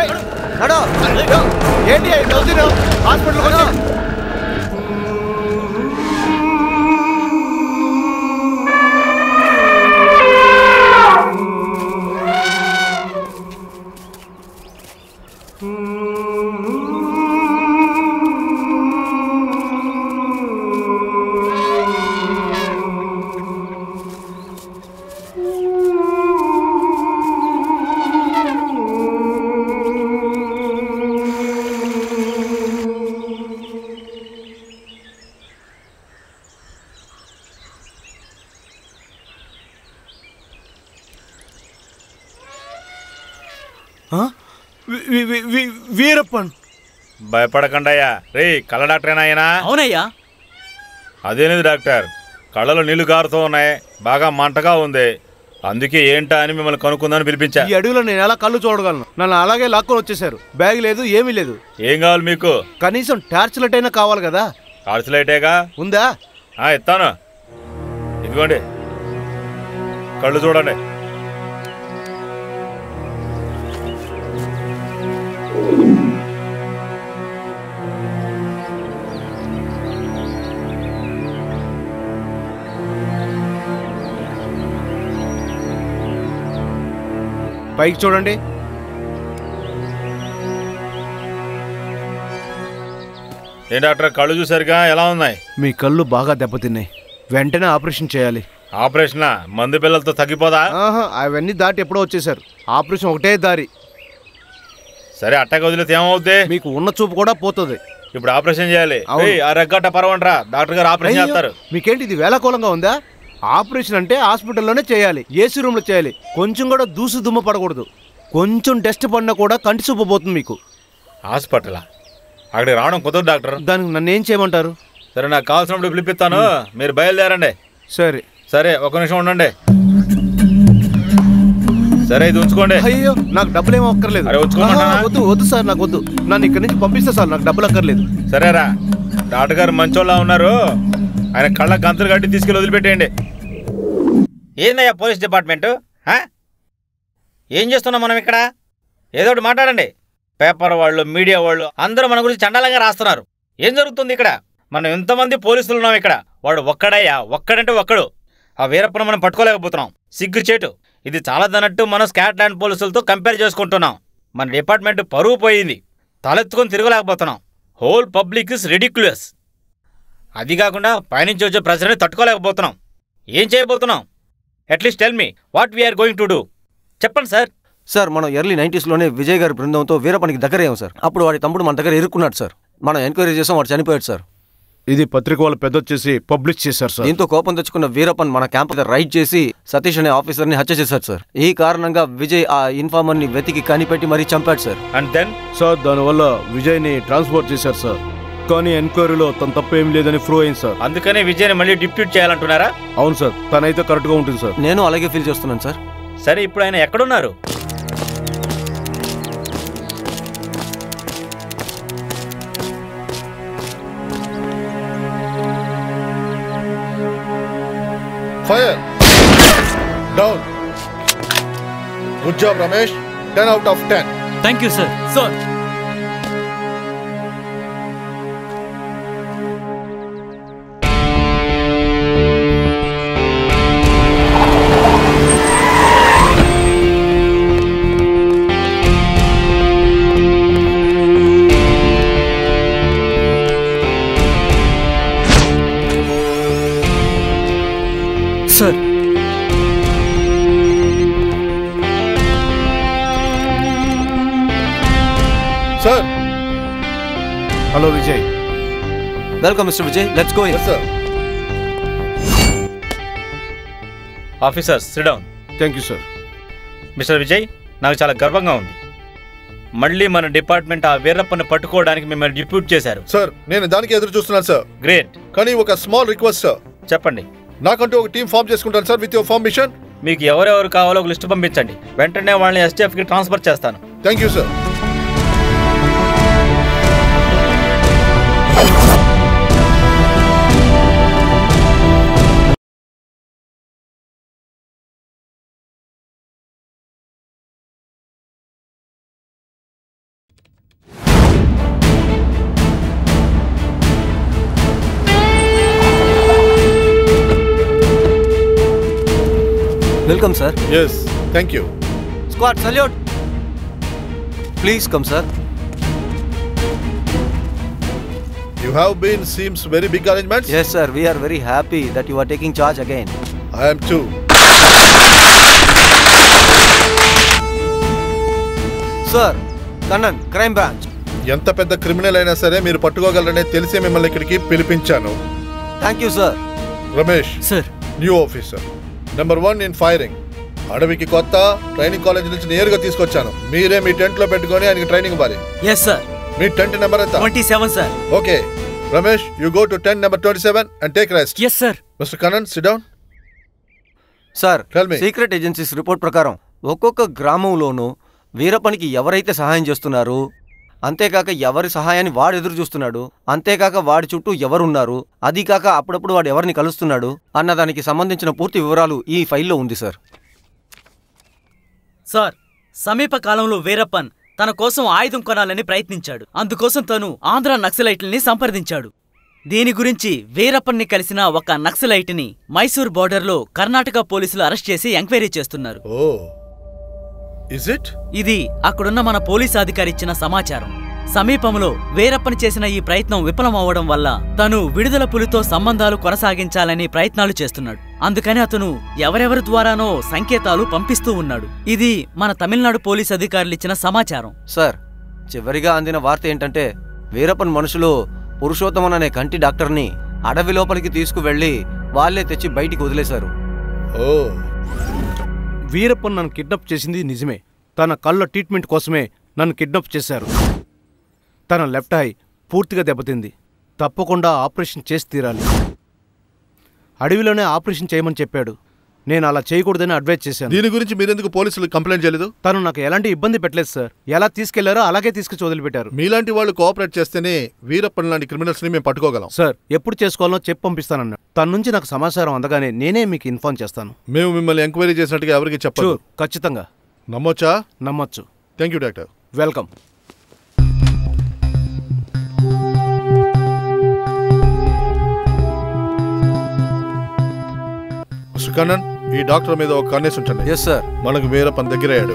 ఏంటి చదువుతున్నావు? హాస్పిటల్కి వచ్చి వీరప్పన్. భయపడకండయ్యా. రే, కళ్ళ డాక్టరేనా ఆయన? అవునయ్యా. అదేనేది డాక్టర్, కళ్ళలో నీళ్లు కారుతూ ఉన్నాయి, బాగా మంటగా ఉంది. అందుకే ఏంటా అని మిమ్మల్ని కనుక్కుందని పిలిపించా. ఈ అడవిలో నేను ఎలా కళ్ళు చూడగలను? నన్ను అలాగే లాక్కొని వచ్చేసారు. బ్యాగ్ లేదు, ఏమీ లేదు. ఏం కావాలి మీకు? కనీసం టార్చ్ లైట్ అయినా కావాలి కదా. టార్చ్ లైటేగా ఉందా? ఇస్తాను. ఇదిగోండి కళ్ళు చూడండి. పైకి చూడండి. ఏంటి డాక్టర్ కళ్ళు చూసారుగా, ఎలా ఉన్నాయి? మీ కళ్ళు బాగా దెబ్బతిన్నాయి. వెంటనే ఆపరేషన్ చేయాలి. ఆపరేషనా? మందు పిల్లలతో తగ్గిపోదా? అవన్నీ దాటి ఎప్పుడో వచ్చేసారు. ఆపరేషన్ ఒకటే దారి. సరే అట్టగా వదిలేతే ఏమవుద్ది? మీకు ఉన్న చూపు కూడా పోతుంది. ఇప్పుడు ఆపరేషన్ చేయాలి. అవును. ఆ రెగ్గట్ట పరవంటరా, డాక్టర్ గారు ఆపరేషన్ చేస్తారు. మీకేంటి ఇది వేళాకోళంగా ఉందా? ఆపరేషన్ అంటే హాస్పిటల్లోనే చేయాలి, ఏసీ రూమ్లో చేయాలి. కొంచెం కూడా దూసు దుమ్మ పడకూడదు. కొంచెం డస్ట్ పడినా కూడా కంటి చూపు పోతుంది మీకు. హాస్పిటలా? అక్కడికి రావడం కుదరదు డాక్టర్. దానికి నన్ను ఏం చేయమంటారు? సరే నాకు కావాల్సినప్పుడు పిలిపిస్తాను, మీరు బయలుదేరండి. సరే సరే ఒక నిమిషం ఉండండి. సరే ఇది ఉంచుకోండి. అయ్యో నాకు డబ్బులు ఏమో అక్కర్లేదు. వద్దు వద్దు సార్, నాకు వద్దు. నన్ను ఇక్కడి నుంచి పంపిస్తే సార్, నాకు డబ్బులు అక్కర్లేదు. సరేరా, డాక్టర్ గారు మంచోళ్ళ ఉన్నారు, ఆయన కళ్ళ గంతులు కట్టి తీసుకెళ్ళి వదిలిపెట్టేయండి. ఏందయ్యా పోలీస్ డిపార్ట్మెంటు? ఏం చేస్తున్నాం మనం ఇక్కడ? ఏదో ఒకటి మాట్లాడండి. పేపర్ వాళ్ళు, మీడియా వాళ్ళు అందరూ మన గురించి చండాలంగా రాస్తున్నారు. ఏం జరుగుతుంది ఇక్కడ? మనం ఎంతమంది పోలీసులు ఉన్నాం ఇక్కడ. వాడు ఒక్కడయ్యా, ఒక్కడంటే ఒక్కడు. ఆ వీరప్పను మనం పట్టుకోలేకపోతున్నాం. సిగ్గుచేటు. ఇది చాలదన్నట్టు మనం స్కాట్లాండ్ పోలీసులతో కంపేర్ చేసుకుంటున్నాం. మన డిపార్ట్మెంట్ పరువు పోయింది. తలెత్తుకొని తిరగలేకపోతున్నాం. Whole public is ridiculous. అది కాకుండా పైనుంచి వచ్చే ప్రెజర్ని తట్టుకోలేకపోతున్నాం. ఏం చేయబోతున్నాం? At least tell me what we are going to do. చెప్పండి సార్. సార్ మనం ఎర్లీ 90sలోనే విజయ్ గారి బృందంతో వీరప్పనికి దగ్గరయ్యాం సార్. అప్పుడు వాడి తమ్ముడు మన దగ్గర ఇరుక్కున్నాడు సార్. మనం ఎంక్వైరీ చేసాం, వాడు చనిపోయాడు సార్. ఇది పత్రిక వాళ్ళు పెద్ద వచ్చేసి పబ్లిష్ చేశారు సార్. దీంతో కోపం తెచ్చుకున్న వీరప్పన్ మన క్యాంప్ దగ్గర రైడ్ చేసి సతీష్ అనే ఆఫీసర్ని హత్య చేశారు సార్. ఈ కారణంగా విజయ్ ఆ ఇన్ఫార్మర్ని వెతికి కనిపెట్టి మరీ చంపాడు సార్. అండ్ దెన్ సార్ దానివల్ల విజయ్ని ట్రాన్స్పోర్ట్ చేశారు సార్. కానీ ఎంక్వైరీలో తన తప్పేం లేదని ప్రూవ్ అయింది సార్. అందుకనే విజయ్ని మళ్ళీ డిప్యూట్ చేయాలంటున్నారా? అవును సార్, తనైతే కరెక్ట్గా ఉంటుంది సార్. నేను అలాగే ఫీల్ చేస్తున్నాను సార్. సరే ఇప్పుడు ఆయన ఎక్కడున్నారు? Fire! Down! Good job, Ramesh. 10 out of 10. Thank you sir. సార్ సార్ Sir! Hello Vijay. Welcome mister Vijay, let's go. Yes, sir. Officers sit down. Thank you sir. Mister Vijay, నాకు చాలా గర్వంగా ఉంది. మళ్ళీ మన డిపార్ట్మెంట్ ఆ వీరప్పని పట్టుకోవడానికి మిమ్మల్ని డిప్యూట్ చేశారు. సార్ నేను దానికి ఎదురు చూస్తున్నాను సార్. గ్రేట్. కానీ ఒక స్మాల్ రిక్వెస్ట్ సార్. చెప్పండి. నాకంటూ ఒక టీం ఫామ్ చేసుకుంటాను సార్, విత్ యువర్ పర్మిషన్. మీకు ఎవరెవరు కావాలో ఒక లిస్ట్ పంపించండి. వెంటనే వాళ్ళని STFకి ట్రాన్స్ఫర్ చేస్తాను. Thank you sir. Welcome sir. Yes, thank you. Squad salute. Please come sir. You have been seems very big arrangements. Yes sir, we are very happy that you are taking charge again. I am too. Sir, Kannan, crime branch. ఎంత పెద్ద క్రిమినల్ అయినా సరే మీరు పట్టుకోగలరనే తెలిసే మిమ్మల్ని ఇక్కడికి పిలిపించాను. Thank you sir. Ramesh sir. New officer, number 1 in firing. అడవికి కొత్త, ట్రైనింగ్ కాలేజ్ నుంచి నేరుగా తీసుకొచ్చాను. మీరే మీ టెంట్ లో పెట్టుకొని ఆయనకి ట్రైనింగ్ ఇవ్వాలి. Yes sir. మీ టెంట్ నెంబర్ ఎంత? 27 sir. Okay Ramesh, you go to tent number 27 and take rest. Yes sir. Mister Kannan, sit down. Sir, Tell me. Secret agencies report ప్రకారం ఒక్కొక్క గ్రామంలోనూ వీరప్పనికి ఎవరైతే సహాయం చేస్తున్నారో అంతేకాక ఎవరి సహాయాన్ని వాడు ఎదురు చూస్తున్నాడు, అంతేకాక వాడి చుట్టూ ఎవరున్నారు, అది కాక అప్పుడప్పుడు వాడు ఎవరిని కలుస్తున్నాడు అన్నదానికి సంబంధించిన పూర్తి వివరాలు ఈ ఫైల్లో ఉంది సార్. సార్, సమీప కాలంలో వీరప్పన్ తన కోసం ఆయుధం కొనాలని ప్రయత్నించాడు. అందుకోసం తను ఆంధ్ర నక్సలైట్లని సంప్రదించాడు. దీని గురించి వీరప్పన్ని కలిసిన ఒక నక్సలైట్ని మైసూర్ బోర్డర్లో కర్ణాటక పోలీసులు అరెస్ట్ చేసి ఎంక్వైరీ చేస్తున్నారు. ఇది అక్కడున్న మన పోలీసు అధికారి ఇచ్చిన సమాచారం. సమీపంలో వీరప్పన్ చేసిన ఈ ప్రయత్నం విఫలమవ్వడం వల్ల తను విడుదల పులితో సంబంధాలు కొనసాగించాలని ప్రయత్నాలు చేస్తున్నాడు. అందుకని అతను ఎవరెవరి ద్వారానో సంకేతాలు పంపిస్తూ ఉన్నాడు. ఇది మన తమిళనాడు పోలీసు అధికారులు ఇచ్చిన సమాచారం. సార్, చివరిగా అందిన వార్త ఏంటంటే వీరప్పన్ మనుషులు పురుషోత్తమన్ అనే కంటి డాక్టర్ని అడవి లోపలికి తీసుకువెళ్లి వాళ్లే తెచ్చి బయటికి వదిలేశారు. వీరప్పన్ నన్ను కిడ్నాప్ చేసింది నిజమే. తన కళ్ళ ట్రీట్మెంట్ కోసమే నన్ను కిడ్నాప్ చేశారు. తన లెఫ్ట్ ఐ పూర్తిగా దెబ్బతింది. తప్పకుండా ఆపరేషన్ చేసి తీరాలి. అడవిలోనే ఆపరేషన్ చేయమని చెప్పాడు. నేను అలా చేయకూడదని అడ్వైజ్ చేశాను. దీని గురించి మీరెందుకు పోలీసులకు కంప్లైంట్ చేయలేదు? తను నాకు ఎలాంటి ఇబ్బంది పెట్టలేదు సార్. ఎలా తీసుకెళ్లారో అలాగే తీసుకొచ్చి వదిలిపెట్టారు. మీలాంటి వాళ్ళు కోఆపరేట్ చేస్తేనే వీరప్పన్ లాంటి క్రిమినల్స్ ని మేము పట్టుకోగలం. సార్, ఎప్పుడు చేసుకోవాలో చెప్పి పంపిస్తానన్నాడు. తన నుంచి నాకు సమాచారం అందగానే నేనే మీకు ఇన్ఫార్మ్ చేస్తాను. మేము మిమ్మల్ని ఎంక్వైరీ చేసినట్టుగా ఎవరికి చెప్పదు. ఖచ్చితంగా. నమ్మొచ్చా? నమ్మొచ్చు. Thank you doctor. Welcome. Kannan, ఈ డాక్టర్ మీద ఒక కన్నేసి ఉంచండి. Yes sir. మనకు వీరప్పన్ దగ్గర అయ్యాడు.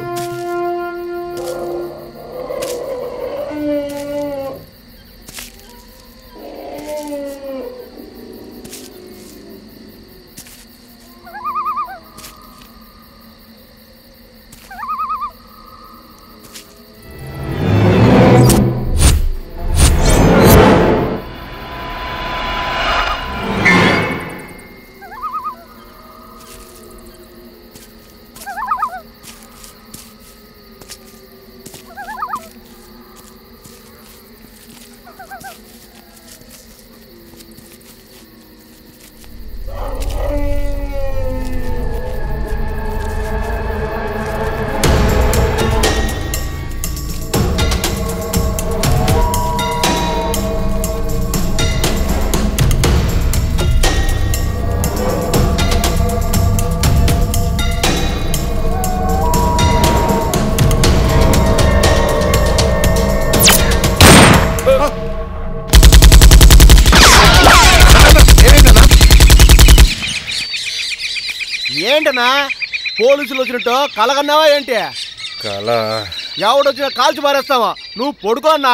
ఏంటన్నా పోలీసులు వచ్చినట్టు కలగన్నావా ఏంటి? కల ఎవడొచ్చినా కాల్చి మారేస్తావా? నువ్వు పడుకో అన్నా.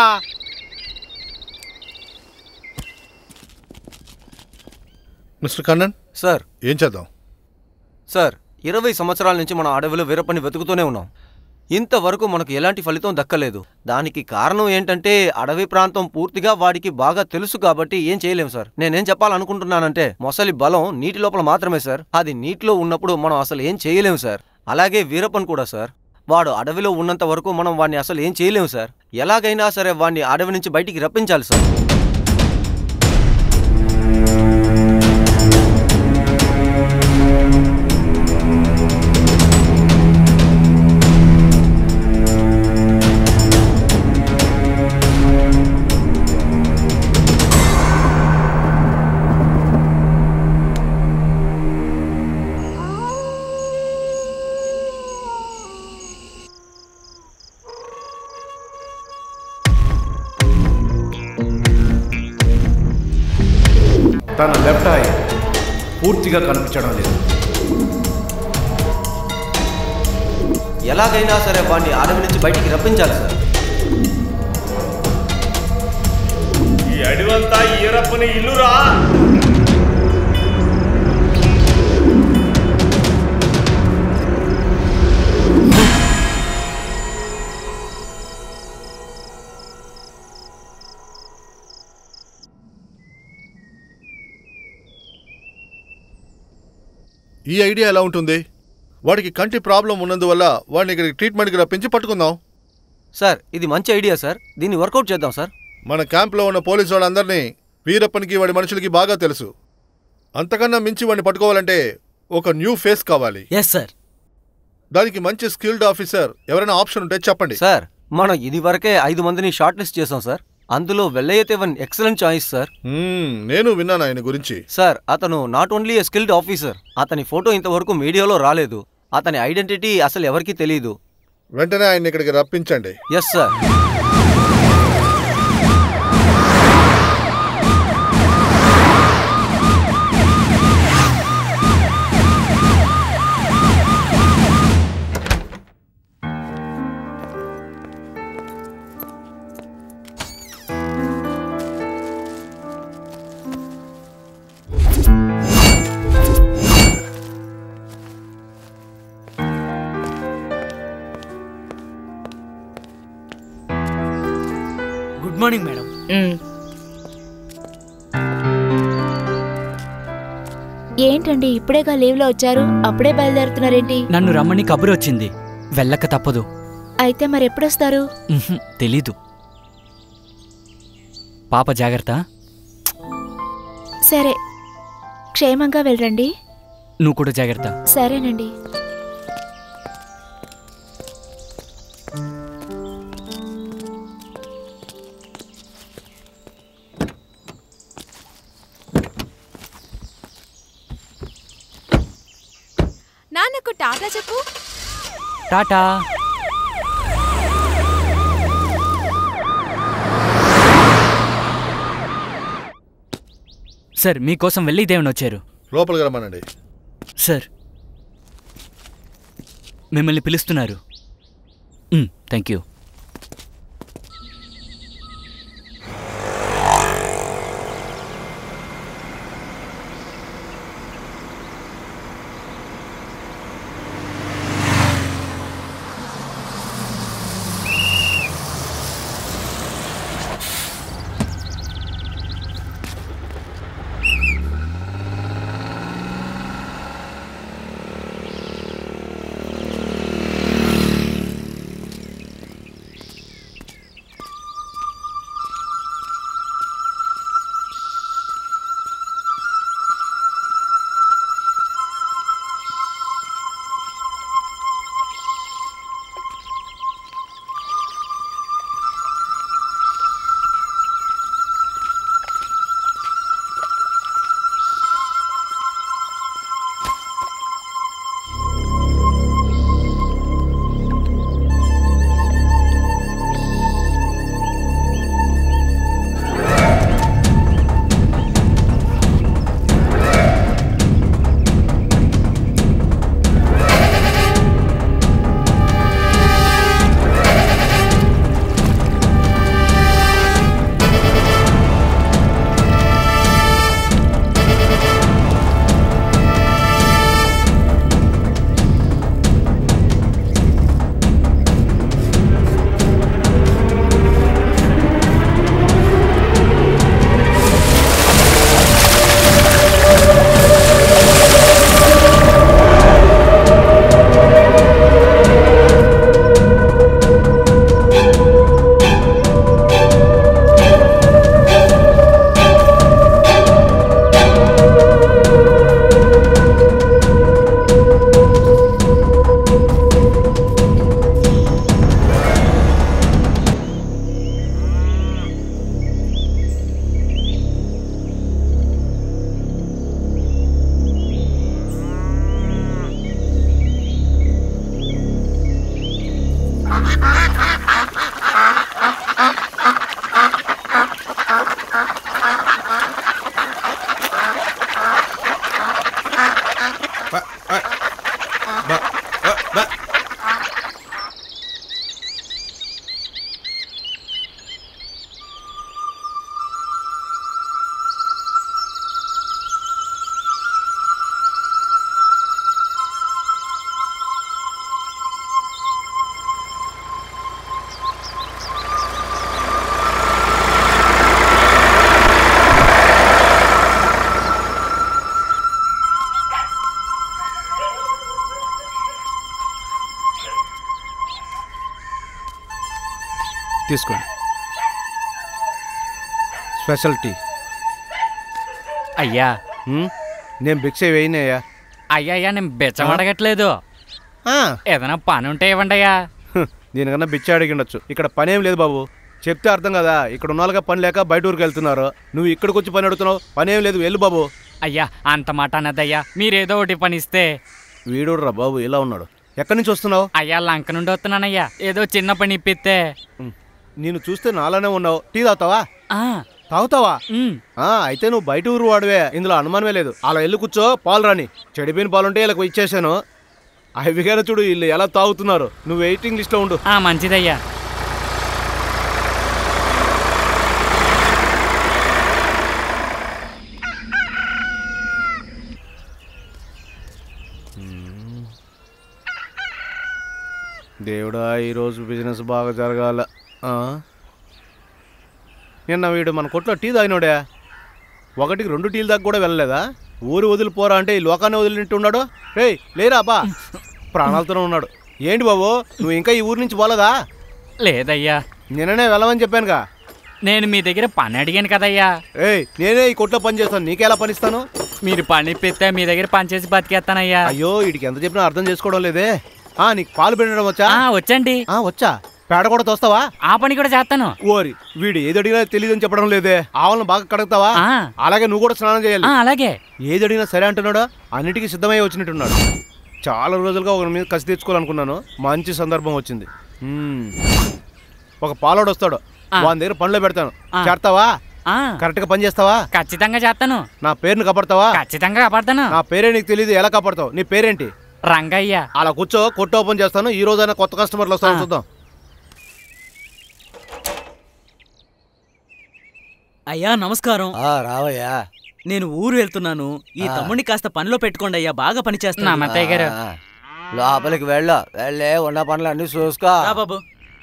Mister Kannan sir. ఏం చేద్దాం? సార్, 20 సంవత్సరాల నుంచి మనం అడవిలో వీరప్పని వెతుకుతూనే ఉన్నాం. ఇంతవరకు మనకు ఎలాంటి ఫలితం దక్కలేదు. దానికి కారణం ఏంటంటే అడవి ప్రాంతం పూర్తిగా వాడికి బాగా తెలుసు కాబట్టి ఏం చేయలేం సార్. నేనేం చెప్పాలనుకుంటున్నానంటే మొసలి బలం నీటి లోపల మాత్రమే సార్. అది నీటిలో ఉన్నప్పుడు మనం అసలు ఏం చేయలేం సార్. అలాగే వీరప్పన్ కూడా సార్. వాడు అడవిలో ఉన్నంత వరకు మనం వాడిని అసలు ఏం చేయలేం సార్. ఎలాగైనా సరే వాడిని అడవి నుంచి బయటికి రప్పించాలి సార్. తన లెఫ్ట్ ఐ పూర్తిగా కనిపించడం లేదు. ఎలాగైనా సరే వాడిని అడవి నుంచి బయటికి రప్పించాలి సార్. ఈ అడవంతా ఈరప్పని ఇల్లురా. ఈ ఐడియా ఎలా ఉంటుంది? వాడికి కంటి ప్రాబ్లం ఉన్నందువల్ల వాడిని ఇక్కడికి ట్రీట్మెంట్కి రప్పించి పట్టుకుందాం. సార్, ఇది మంచి ఐడియా సార్. దీన్ని వర్కౌట్ చేద్దాం సార్. మన క్యాంప్లో ఉన్న పోలీసు వాళ్ళందరినీ వీరప్పనికి వాడి మనుషులకి బాగా తెలుసు. అంతకన్నా మించి వాడిని పట్టుకోవాలంటే ఒక న్యూ ఫేస్ కావాలి. Yes sir. దానికి మంచి స్కిల్డ్ ఆఫీసర్ ఎవరైనా ఆప్షన్ ఉంటే చెప్పండి. సార్, మనం ఇదివరకే 5 మందిని షార్ట్ లిస్ట్ చేసాం సార్. అందులో వెల్లయ్యతేవన్ ఎక్సలెంట్ చాయిస్ సార్. నేను విన్నాను ఆయన గురించి. సార్ అతను not only a skilled officer, అతని ఫోటో ఇంతవరకు మీడియాలో రాలేదు. అతని ఐడెంటిటీ అసలు ఎవరికీ తెలియదు. వెంటనే ఆయన ఇక్కడికి రప్పించండి. Yes sir. Good morning madam. ఏంటండి ఇప్పుడేగా లీవ్లో వచ్చారు, అప్పుడే బయలుదేరుతున్నారేంటి? నన్ను రమ్మని కబురు వచ్చింది, వెళ్ళక తప్పదు. అయితే మరి ఎప్పుడొస్తారు? తెలీదు. పాప జాగ్రత్త. సరే, క్షేమంగా వెళ్ళండి. నువ్వు కూడా జాగ్రత్త. సరేనండి. నాన్నకు టాటా చెప్పు. టాటా. సార్ మీకోసం వెళ్ళి దేవుని వచ్చారు. లోపలికి రమ్మనండి. సార్ మిమ్మల్ని పిలుస్తున్నారు. Thank you. తీసుకోండి. Special tea. అయ్యా నేను భిక్ష వేయనయ్యా. అయ్యా నేను బెచ్చం అడగట్లేదు. ఏదైనా పని ఉంటే ఇవ్వండి అయ్యా. దీనికన్నా బిచ్చ అడిగిండొచ్చు. ఇక్కడ పనేం లేదు బాబు. చెప్తే అర్థం కదా, ఇక్కడ ఉన్నాళ్ళుగా పని లేక బయట ఊరికి వెళ్తున్నారు. నువ్వు ఇక్కడికి వచ్చి పని అడుగుతున్నావు. పనేం లేదు, వెళ్ళు బాబు. అయ్యా అంత మాట అన్నదయ్యా, మీరేదో ఒకటి పని ఇస్తే. వీడురా బాబు ఇలా ఉన్నాడు. ఎక్కడి నుంచి వస్తున్నావు? అయ్యా లంక నుండి వస్తున్నానయ్యా, ఏదో చిన్న పని ఇప్పిస్తే. నేను చూస్తే నాలానే ఉన్నావు. టీ తాగుతావా? ఆ, తాగుతావా? అయితే నువ్వు బయట ఊరు వాడివే, ఇందులో అనుమానమే లేదు. అలా వెళ్ళి కూర్చో, పాలు రాని. చెడిపోయిన పాలుంటే వీళ్ళకి ఇచ్చేసాను. అవి కానీ చూడు వీళ్ళు ఎలా తాగుతున్నారు. నువ్వు వెయిటింగ్ లిస్ట్లో ఉండు. మంచిదయ్యా. దేవుడా ఈరోజు బిజినెస్ బాగా జరగాల. నిన్న వీడు మన కొట్లో టీ తాగినోడే, 1-2 టీలు దాకా కూడా వెళ్ళలేదా? ఊరు వదిలిపోరా అంటే ఈ లోకాన్ని వదిలినట్టు ఉన్నాడు. రే లేరా బా, ప్రాణాలతోనే ఉన్నాడు. ఏంటి బాబు నువ్వు ఇంకా ఈ ఊరు నుంచి పోలేదా? లేదయ్యా, నిన్ననే వెళ్ళమని చెప్పానుగా. నేను మీ దగ్గర పని అడిగాను కదయ్యా. నేనే ఈ కొట్లో పని చేస్తాను, నీకెలా పనిస్తాను? మీరు పని ఇప్పిస్తే మీ దగ్గర పని చేసి బతికేస్తానయ్యా. అయ్యో వీడికి ఎంత చెప్పినా అర్థం చేసుకోవడం లేదే. నీకు పాలు పెట్టడం వచ్చా? వచ్చండి. వచ్చా? పేడ కూడా తోస్తావా? ఆ పని కూడా చేస్తాను. ఓరి వీడు ఏది అడిగినా తెలియదని చెప్పడం లేదే. ఆవులను బాగా కడుగుతావా? అలాగే నువ్వు కూడా స్నానం చేయాలి. అలాగే. ఏది అడిగినా సరే అంటున్నాడు. అన్నిటికీ సిద్ధమై వచ్చినట్టున్నాడు. చాలా రోజులుగా ఒకరి మీద కసి తెచ్చుకోవాలనుకున్నాను. మంచి సందర్భం వచ్చింది. ఒక పాలోడు వస్తాడు, వాని దగ్గర పనిలో పెడతాను. చేస్తావా? కరెక్ట్ గా పని చేస్తావా? ఖచ్చితంగా చేస్తాను. నా పేరుని కాపాడతావా? ఖచ్చితంగా కాపాడతాను. నా పేరే నీకు తెలియదు, ఎలా కాపాడతావు? నీ పేరేంటి? రంగయ్య. అలా కూర్చో, కొట్టు ఓపెన్ చేస్తాను. ఈ రోజైనా కొత్త కస్టమర్లు వస్తాను, చూద్దాం. అయ్యా నమస్కారం. రావయ్యా. నేను ఊరు వెళ్తున్నాను. ఈ తమ్ముడిని కాస్త పనిలో పెట్టుకోండి అయ్యా, బాగా పని చేస్తున్నా. అత్తయ్య గారు లోపలికి వెళ్ళే ఉన్న పనులు అన్ని చూసుకో బాబు.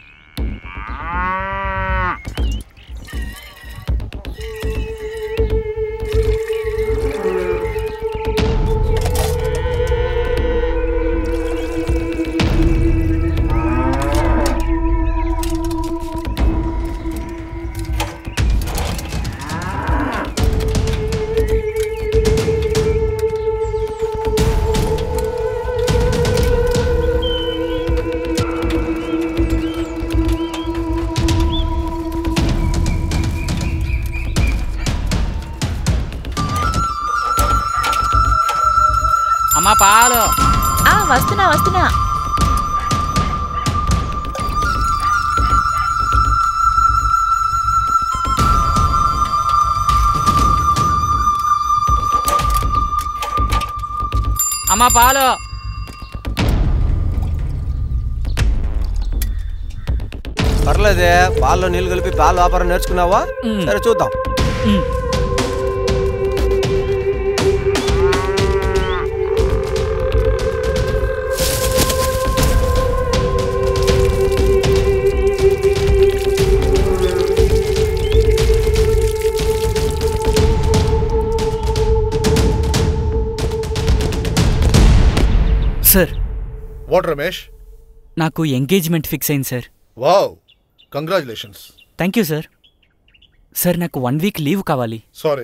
అమ్మా పాలు. వస్తున్నా. అమ్మా పాలు. పర్లేదే, పాల్లో నీళ్ళు కలిపి పాలు వ్యాపారం నేర్చుకున్నావా? సరే చూద్దాం. సార్. వాట్ రమేష్? నాకు ఎంగేజ్మెంట్ ఫిక్స్ అయింది sir. Wow, congratulations. Thank you sir. Sir నాకు 1 వీక్ లీవ్ కావాలి. సారీ.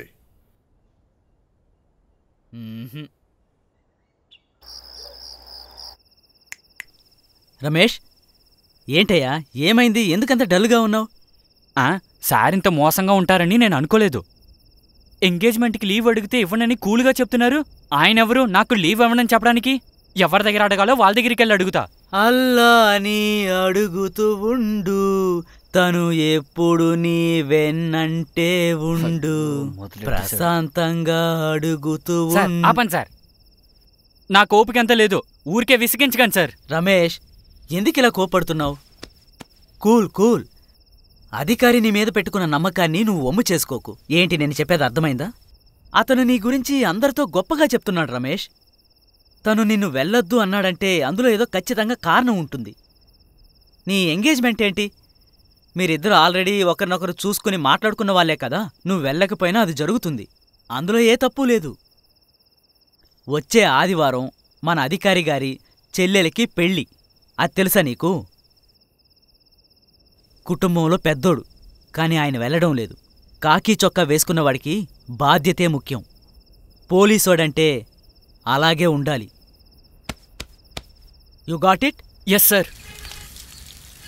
రమేష్ ఏంటయ్యా, ఏమైంది? ఎందుకంత డల్గా ఉన్నావు? సార్ ఇంత మోసంగా ఉంటారని నేను అనుకోలేదు. ఎంగేజ్మెంట్కి లీవ్ అడిగితే ఇవ్వనని కూల్గా చెప్తున్నారు. ఆయన ఎవరు నాకు లీవ్ ఇవ్వనని చెప్పడానికి? ఎవరి దగ్గర అడగాలో వాళ్ళ దగ్గరికి వెళ్ళి అడుగుతా. అల్లా అని అడుగుతూ ఉండు, తను ఎప్పుడు నీ వెన్నంటే ఉండు, ప్రశాంతంగా అడుగుతూ. ఆపండి సార్, నా కోపిక అంత లేదు, ఊరికే విసిగించకండి సార్. రమేష్ ఎందుకు ఇలా కోపడుతున్నావు? Cool cool. అధికారి నీ మీద పెట్టుకున్న నమ్మకాన్ని నువ్వు వమ్ము చేసుకోకు. ఏంటి నేను చెప్పేది అర్థమైందా? అతను నీ గురించి అందరితో గొప్పగా చెప్తున్నాడు రమేష్. తను నిన్ను వెళ్ళొద్దు అన్నాడంటే అందులో ఏదో ఖచ్చితంగా కారణం ఉంటుంది. నీ ఎంగేజ్మెంట్ ఏంటి? మీరిద్దరు ఆల్రెడీ ఒకరినొకరు చూసుకుని మాట్లాడుకున్న వాళ్లే కదా. నువ్వు వెళ్ళకపోయినా అది జరుగుతుంది, అందులో ఏ తప్పు లేదు. వచ్చే ఆదివారం మన అధికారి గారి చెల్లెలకి పెళ్ళి, అది తెలుసా నీకు? కుటుంబంలో పెద్దోడు, కాని ఆయన వెళ్ళడం లేదు. కాకీ చొక్కా వేసుకున్నవాడికి బాధ్యతే ముఖ్యం. పోలీసోడంటే అలాగే ఉండాలి. You got it? Yes sir.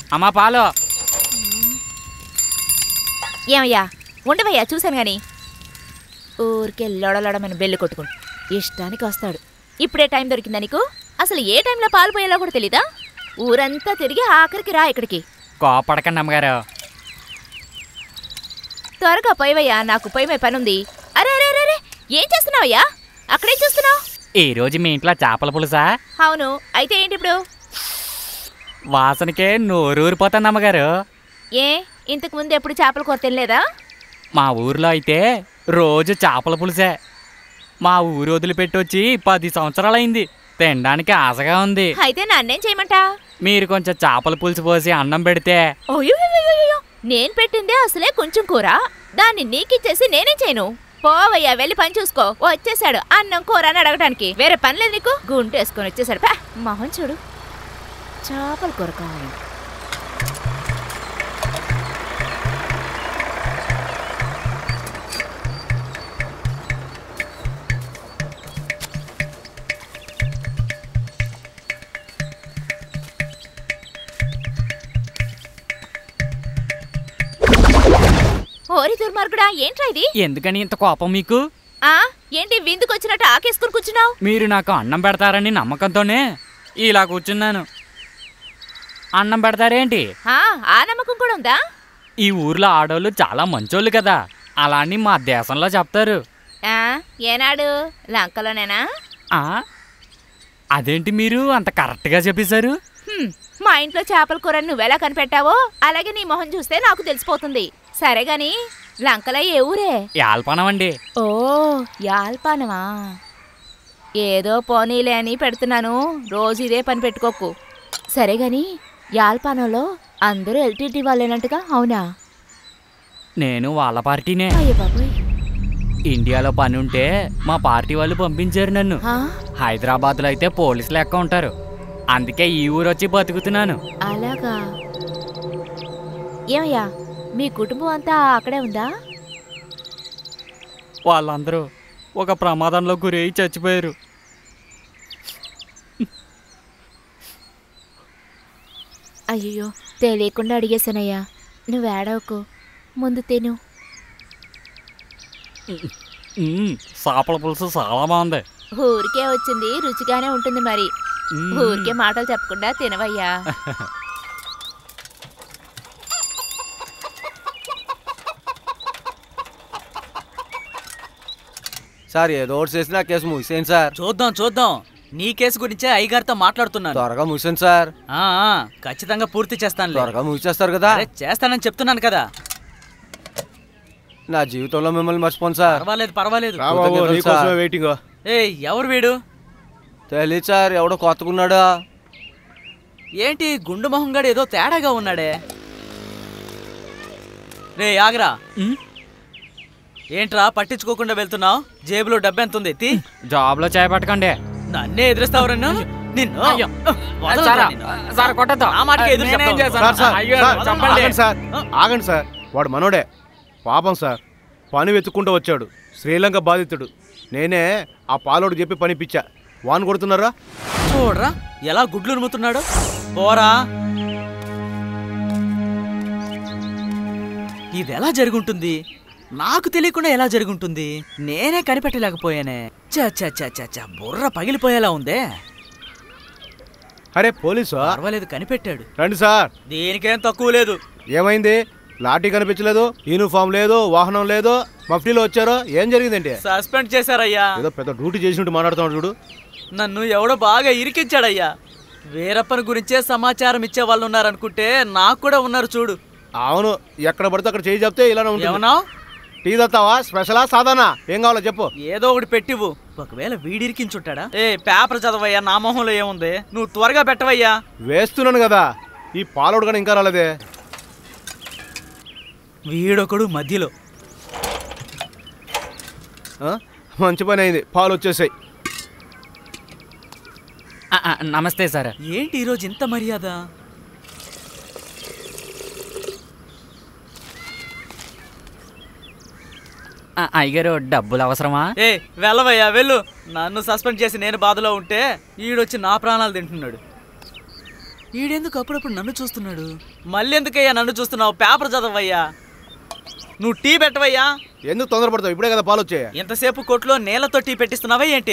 అమ్మా పాలు. ఏమయ్యా ఉండవయ్యా, చూశాను గాని ఊరికే లొడలొడమని బెల్లు కొట్టుకుని ఇష్టానికి వస్తాడు. ఇప్పుడే టైం దొరికిందా నీకు? అసలు ఏ టైంలో పాలు పోయేలా కూడా తెలీదా? ఊరంతా తిరిగి ఆఖరికి రా ఇక్కడికి. కోపడకండి అమ్మగారు. త్వరగా పోయివయ్యా, నాకు పొయ్యి మీద పనుంది. అరే అరే అరే, ఏం చేస్తున్నావయ్యా? అక్కడేం చూస్తున్నావు? ఈ రోజు మీ ఇంట్లో చేపల పులుసా? అవును, అయితే ఏంటి ఇప్పుడు? వాసనకే నోరూరిపోతాను అమ్మగారు. ఏ ఇంతకు ముందు ఎప్పుడు చేపల కూర తినలేదా? మా ఊర్లో అయితే రోజు చేపల పులుసే. మా ఊరు వదిలిపెట్టి వచ్చి 10 సంవత్సరాలైంది. తినడానికి ఆశగా ఉంది. అయితే నన్నేం చేయమంటా? మీరు కొంచెం చేపల పులుసు పోసి అన్నం పెడితే. నేను పెట్టిందే అసలే కొంచెం కూర, దాన్ని నీకిచ్చేసి నేనేం చేయను? పోవయ్యా, వెళ్ళి పని చూసుకో. వచ్చేసాడు అన్నం కూర అని అడగడానికి. వేరే పని లేదు నీకు? గుంటు వేసుకొని వచ్చేసాడు. మొహం చూడు, చేపల కూర కావాలి. ఓరి దుర్మార్గుడా, ఏంట్రా ఇది? ఎందుకని ఇంత కోపం మీకు? ఏంటి విందుకొచ్చినట్టు ఆకేసుకుని కూర్చున్నావు? మీరు నాకు అన్నం పెడతారని నమ్మకంతోనే ఇలా కూర్చున్నాను. అన్నం పెడతారేంటి? ఆ నమ్మకం కూడా ఉందా? ఈ ఊర్లో ఆడోళ్ళు చాలా మంచోళ్ళు కదా, అలా అని మా దేశంలో చెప్తారు. ఏనాడు? లంకలోనేనా? అదేంటి మీరు అంత కరెక్ట్గా చెప్పేశారు? మా ఇంట్లో చేపల కూర నువ్వెలా కనిపెట్టావో అలాగే నీ మొహం చూస్తే నాకు తెలిసిపోతుంది. సరే గాని లంకలో ఏ ఊరే? యాల్పానం అండి. ఓ యాల్పానమా? ఏదో పోనీలే అని పెడుతున్నాను, రోజు ఇదే పని పెట్టుకోకు. సరే గాని యాల్పానంలో అందరూ ఎల్టీటీ వాళ్ళేనంటగా, అవునా? నేను వాళ్ళ పార్టీనే. అయ్యో బాబోయ్. ఇండియాలో పని ఉంటే మా పార్టీ వాళ్ళు పంపించారు నన్ను. హైదరాబాద్లో అయితే పోలీసులు లెక్క ఉంటారు, అందుకే ఈ ఊరు వచ్చి బతుకుతున్నాను. అలాగా? ఏమయ్యా, మీ కుటుంబం అంతా అక్కడే ఉందా? వాళ్ళందరూ ఒక ప్రమాదంలో గురయ్యి చచ్చిపోయారు. అయ్యో, తెలియకుండా అడిగేశానయ్యా. నువ్వు ఏడవకు, ముందు తిను. చేపల పులుసు చాలా బాగుంది. ఊరికే వచ్చింది, రుచిగానే ఉంటుంది మరి. ఊరికే మాటలు చెప్పకుండా తినవయ్యా. సార్ ఏదో ఒకటి చేసినా కేసు ముగిసేయండి సార్. చూద్దాం చూద్దాం, నీ కేసు గురించే అయ్యగారితో మాట్లాడుతున్నాను. త్వరగా ముగిసేయండి సార్. ఖచ్చితంగా పూర్తి చేస్తాను. త్వరగా ముగిచేస్తారు కదా? చేస్తానని చెప్తున్నాను కదా. నా జీవితంలో మిమ్మల్ని మర్చిపోను సార్. పర్వాలేదు పర్వాలేదు. ఎవరు వీడు? తెలియదు సార్, ఎవడో కొత్తకున్నాడా? ఏంటి గుండు మొహంగాడు ఏదో తేడాగా ఉన్నాడే. రే ఆగరా, ఏంట్రా పట్టించుకోకుండా వెళ్తున్నావు? జేబులో డబ్బెంతుంది? జాబ్లో చేపట్టకండి. నన్నే ఎదురుస్తావరన్నా? నిన్ను ఆగండి సార్, వాడు మనోడే పాపం సార్. పని వెతుక్కుంటూ వచ్చాడు, శ్రీలంక బాధితుడు. నేనే ఆ పాలోడు చెప్పి పనిపించా. వాన్ కొడుతున్నారా? చూడరా ఎలా గుడ్లు ఉరుముతున్నాడు. పోరా, ఇది ఎలా జరుగుంటుంది? నాకు తెలియకుండా ఎలా జరుగుంటుంది? నేనే కనిపెట్టలేకపోయానే. చ బుర్ర పగిలిపోయేలా ఉందే. అరే పోలీసు పర్వాలేదు, కనిపెట్టాడు. రండి సార్. దేనికేం తక్కువ లేదు. ఏమైంది? లాఠీ కనిపించలేదు, యూనిఫామ్ లేదు, వాహనం లేదు, మఫ్టీలో వచ్చారో? ఏం జరిగిందంటే? సస్పెండ్ చేశారయ్యా. ఏదో పెద్ద డ్యూటీ చేసినట్టు మాట్లాడుతున్నాడు చూడు. నన్ను ఎవడో బాగా ఇరికించాడయ్యా. వీరప్పని గురించే సమాచారం ఇచ్చే వాళ్ళు ఉన్నారనుకుంటే నాకు కూడా ఉన్నారు చూడు. అవును, ఎక్కడ పడితే అక్కడ చేయి చెప్తే ఇలానే ఉంటుంది. ఏమన్నా? టీ తాగుతావా? స్పెషలా సాధానా? ఏం కావాలో చెప్పు. ఏదో ఒకటి పెట్టివు. ఒకవేళ వీడిరికించుంటాడా? పేపర్ చదవయ్యా, నా మొహంలో ఏముంది? నువ్వు త్వరగా పెట్టవయ్యా. వేస్తున్నాను కదా. ఈ పాలోడు కానీ ఇంకా రాలేదే. వీడొకడు మధ్యలో. మంచి పని అయింది, పాలు వచ్చేసాయి. నమస్తే సార్. ఏంటి ఈరోజు ఇంత మర్యాద? అయ్యగారు డబ్బులు అవసరమా? వెళ్ళవయ్యా వెళ్ళు. నన్ను సస్పెండ్ చేసి నేను బాధలో ఉంటే ఈడొచ్చి నా ప్రాణాలు తింటున్నాడు. ఈడెందుకు అప్పుడప్పుడు నన్ను చూస్తున్నాడు? మళ్ళీ ఎందుకయ్యా నన్ను చూస్తున్నావు? పేపర్ చదవయ్యా. నువ్వు టీ పెట్టవయ్యా. ఎందుకు తొందరపడతావు? ఇప్పుడే కదా పాలు వచ్చాయా? ఎంతసేపు కొట్లో నేలతో టీ పెట్టిస్తున్నావా ఏంటి?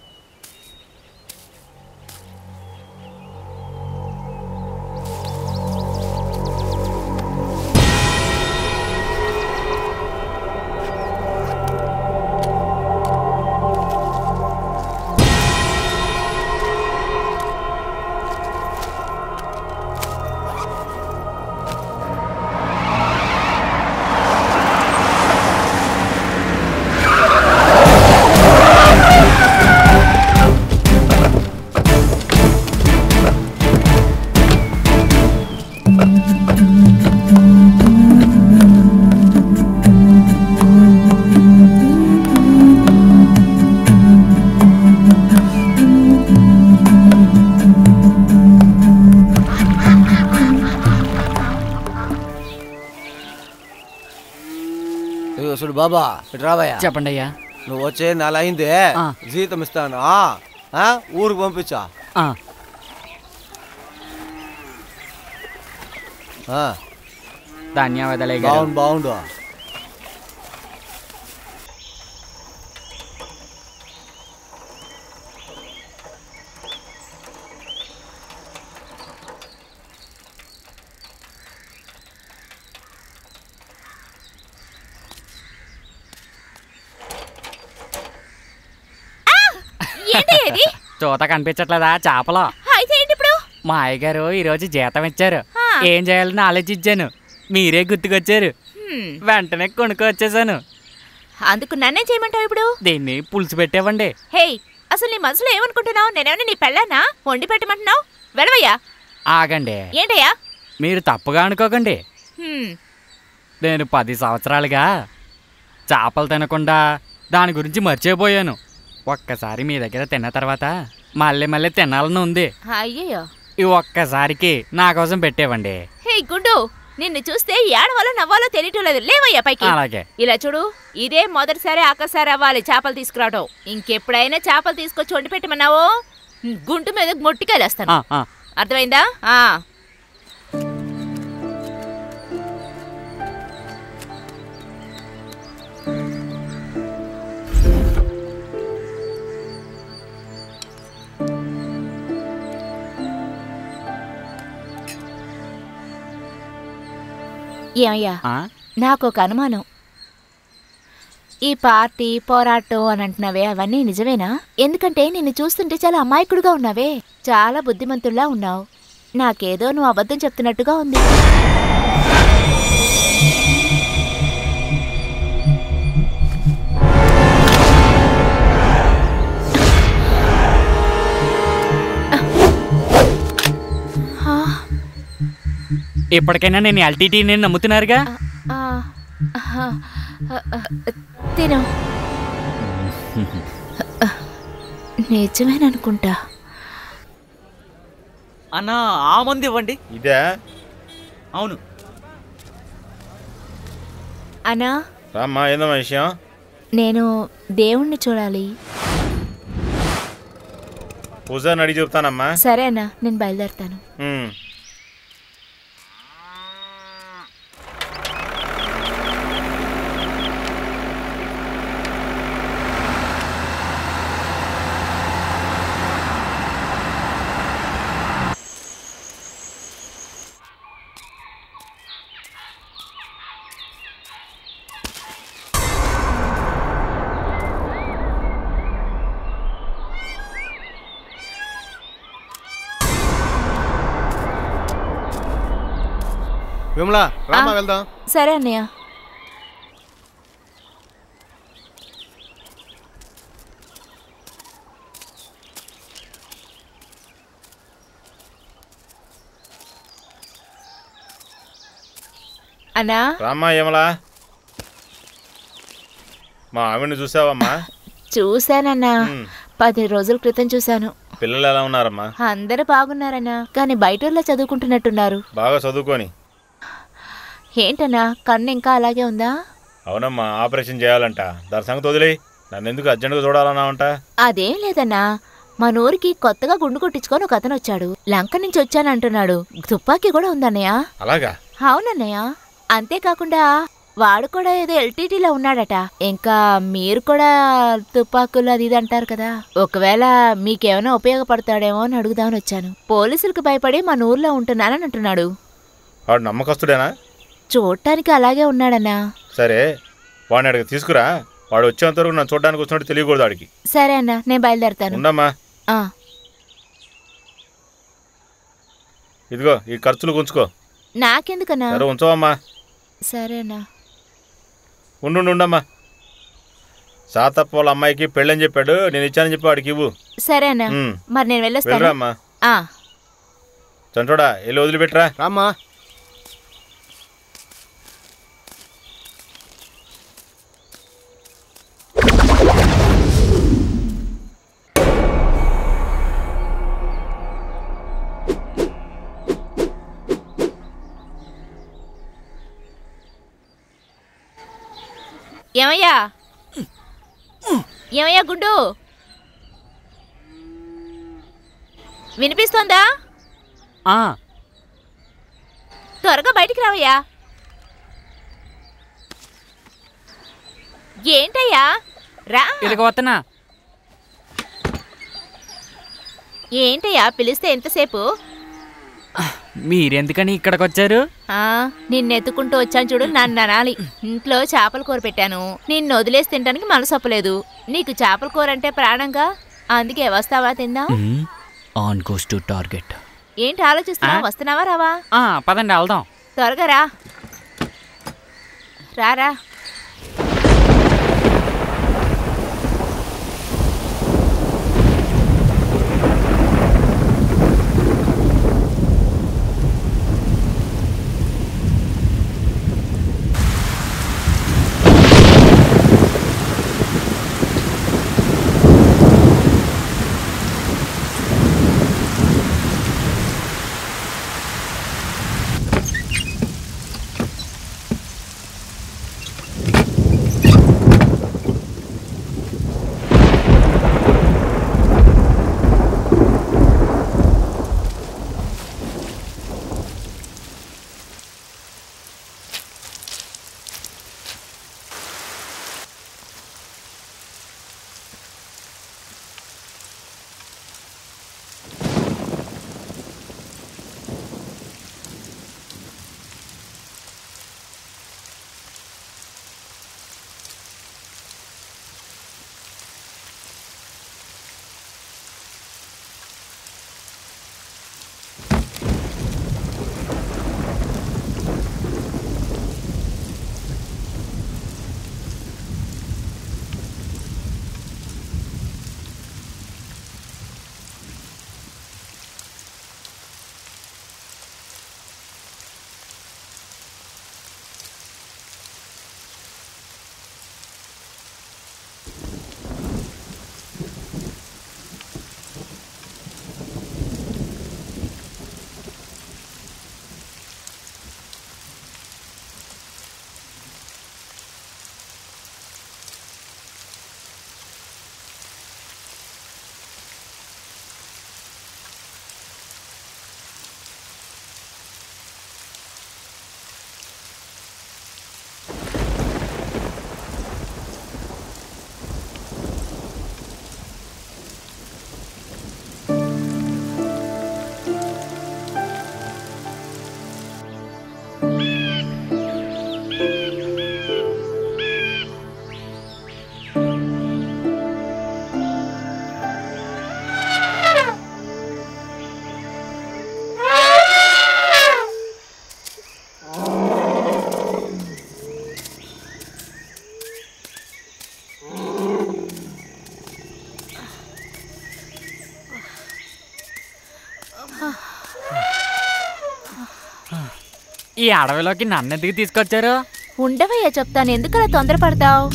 చూడు బాబా, రావయ్యా. చెప్పండి అయ్యా. నువ్వు వచ్చే నెల అయిందే, జీతం ఇస్తాను, ఊరికి పంపించా. ధన్యవాదాలు. బాగుండు. చూత కనిపించట్లేదా చేపలు? అయితే ఏంటి ఇప్పుడు? మా అయ్యగారు ఈరోజు జీతం ఇచ్చారు. ఏం చేయాలని ఆలోచించాను, మీరే గుర్తుకొచ్చారు. వెంటనే కొనుక్కొచ్చేసాను. అందుకు నన్నేం చేయమంటావు ఇప్పుడు? దీన్ని పులుసు పెట్టేవండి. హే, అసలు నీ మనసులో ఏమనుకుంటున్నావు? నేనేమన్నా నీ పెళ్ళానా? వండి పెట్టమంటున్నావు? వెళ్ళవయ్యా. ఆగండి. ఏంటయ్యా? మీరు తప్పుగా అనుకోకండి. నేను 10 సంవత్సరాలుగా చేపలు తినకుండా దాని గురించి మర్చిపోయాను. ఒక్కసారి మీ దగ్గర తిన్న తర్వాత మళ్ళీ తినాలని ఉంది. అయ్యయ్యో, ఈ ఒక్కసారికి నా కోసం పెట్టేవండి. హే గుడ్డు, నిన్ను చూస్తే ఏడవాలో నవ్వాలో తెలియటం లేదు. లేవయ్యా పైకి. అలాగే. ఇలా చూడు, ఇదే మొదటిసారి ఆఖరిసారి అవ్వాలి చేపలు తీసుకురావటం. ఇంకెప్పుడైనా చేపలు తీసుకొచ్చి వండి పెట్టమన్నావో గుంటు మీద మొట్టికాయలేస్తాను. అర్థమైందా? ఏమయ్యా, నాకు ఒక అనుమానం. ఈ పార్టీ పోరాటం అని అంటున్నావే, అవన్నీ నిజమేనా? ఎందుకంటే నిన్ను చూస్తుంటే చాలా అమాయకుడుగా ఉన్నావే, చాలా బుద్ధిమంతుల్లా ఉన్నావు. నాకేదో నువ్వు అబద్ధం చెప్తున్నట్టుగా ఉంది. ఇప్పటికైనా నేను ఎల్టీటీ నేను నమ్ముతున్నారుగా? తిను. నిజమేననుకుంటా. అన్నా, ఆ మంది ఇవ్వండి. ఇదే? అవును. అన్నా, రామ్మా, ఏందమ్మా విషయం? నేను దేవుణ్ణి చూడాలి. పూజారిని అడిగి చెప్తానమ్మా. సరే అన్నా, నేను బయలుదేరుతాను. విమలా, రామా వెళ్దాం. సరే అన్నయ్య. అన్నా. రామ్మా విమలా. మా ఆవిడని చూసావమ్మా? చూశానన్నా, 10 రోజుల క్రితం చూశాను. పిల్లలు ఎలా ఉన్నారమ్మా? అందరూ బాగున్నారన్నా, కానీ బయటూర్లో చదువుకుంటున్నట్టున్నారు. బాగా చదువుకొని. ఏంటన్నా, కన్ను ఇంకా అలాగే ఉందా? అవునమ్మా, ఆపరేషన్ చేయాలంట. దాని సంగతి వదిలే, నన్ను ఎందుకు అర్జెంటుగా చూడాలన్నావంట? అదేం లేదన్నా, మన ఊరికి కొత్తగా గుండు కొట్టించుకొని ఒక అతను వచ్చాడు. లంక నుంచి వచ్చానంటున్నాడు. తుపాకీ కూడా ఉందన్నయ్య. అలాగా? అవునన్నయ్య. అంతేకాకుండా వాడు కూడా ఏదో ఎల్టీటీలో ఉన్నాడట. ఇంకా మీరు కూడా తుపాకులు అది ఇది అంటారు కదా, ఒకవేళ మీకేమైనా ఉపయోగపడతాడేమో అని అడుగుదామని వచ్చాను. పోలీసులకు భయపడి మన ఊర్లో ఉంటున్నానని అంటున్నాడు. వాడు నమ్మకస్తుడేనా? చూడటానికి అలాగే ఉన్నాడన్నా. సరే, వాడిని అడిగి తీసుకురా. వాడు వచ్చేంత వరకు నన్ను చూడడానికి వచ్చినట్టు తెలియకూడదు వాడికి. సరే అన్నా, నేను బయలుదేరుతాను. ఉండమ్మా. ఇదిగో ఈ ఖర్చులు ఉంచుకో. నాకెందుకన్నా? సరే ఉంచవమ్మా. సరేనా. ఉండమ్మా. సాతప్ప వాళ్ళ అమ్మాయికి పెళ్ళని చెప్పాడు, నేను ఇచ్చానని చెప్పి వాడికి ఇవ్వు. సరేనా, మరి నేను వెళ్ళొస్తాను. వెళ్ళరామ్మా. చంటోడా వెళ్ళి వదిలిపెట్టరా. రామ్మా. ఏమయ్యా గుండు, వినిపిస్తోందా? త్వరగా బయటికి రావయ్యా. ఏంటయ్యా? రా. వస్తున్నా. ఏంటయ్యా పిలిస్తే ఎంతసేపు? మీరెందుకని ఇక్కడికి వచ్చారు? నిన్నెత్తుకుంటూ వచ్చాను చూడు, నన్ను అనాలి. ఇంట్లో చేపల కూర పెట్టాను, నిన్ను వదిలేసి తినడానికి మనసు ఒప్పలేదు. నీకు చేపల కూర అంటే ప్రాణంగా, అందుకే వస్తావా తిందాం? On goes to target. ఏంటి ఆలోచిస్తున్నావు? వస్తున్నావా రావా? పదండి వెళ్దాం. త్వరగా రా. రారా. ఈ అడవిలోకి నన్నెందుకు తీసుకొచ్చారు? ఉండవయ్యా చెప్తాను, ఎందుకలా తొందరపడతావు?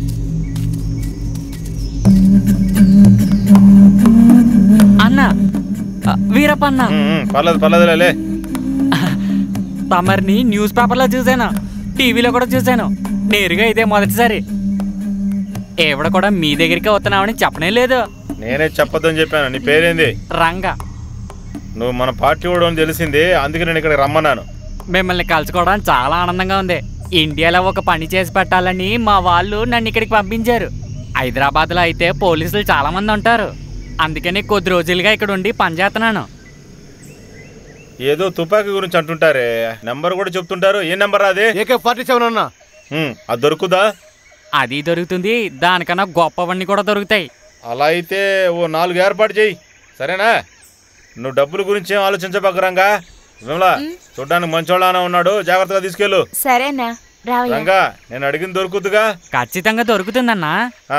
అన్న వీరప్పన్న, పర్లేదులే. తమరిని న్యూస్ పేపర్లో చూశాను, టీవీలో కూడా చూశాను, నేరుగా ఇదే మొదటిసారి. ఎవడ కూడా మీ దగ్గరికి వస్తున్నామని చెప్పనే లేదు. నేనే చెప్పొద్దని చెప్పాను. నీ పేరేంది? రంగా. నువ్వు మన పార్టీ వాడు అని తెలిసింది, అందుకే నేను ఇక్కడికి రమ్మన్నాను. మిమ్మల్ని కలుసుకోవడం చాలా ఆనందంగా ఉంది. ఇండియాలో ఒక పని చేసి పెట్టాలని మా వాళ్ళు నన్ను ఇక్కడికి పంపించారు. హైదరాబాద్లో అయితే పోలీసులు చాలా మంది ఉంటారు, అందుకని కొద్ది రోజులుగా ఇక్కడ ఉండి పనిచేస్తున్నాను. ఏదో తుపాకీ గురించి అంటుంటారే, నెంబర్ కూడా చెప్తుంటారు. ఏ నెంబర్ అది? AK-47 అన్నా. అది దొరుకుదా? అది దొరుకుతుంది, దానికన్నా గొప్పవన్నీ కూడా దొరుకుతాయి. అలా అయితే ఓ 4 ఏర్పాటు చేయి, సరేనా? నువ్వు డబ్బుల గురించి ఏం ఆలోచించబగ్గరంగా. విమలా చూడ్డానికి మంచోళ్ళనే ఉన్నాడు, జాగ్రత్తగా తీసుకెళ్ళు. సరేనా రంగా, నేను అడిగింది దొరుకుతుందిగా? ఖచ్చితంగా దొరుకుతుందన్నా.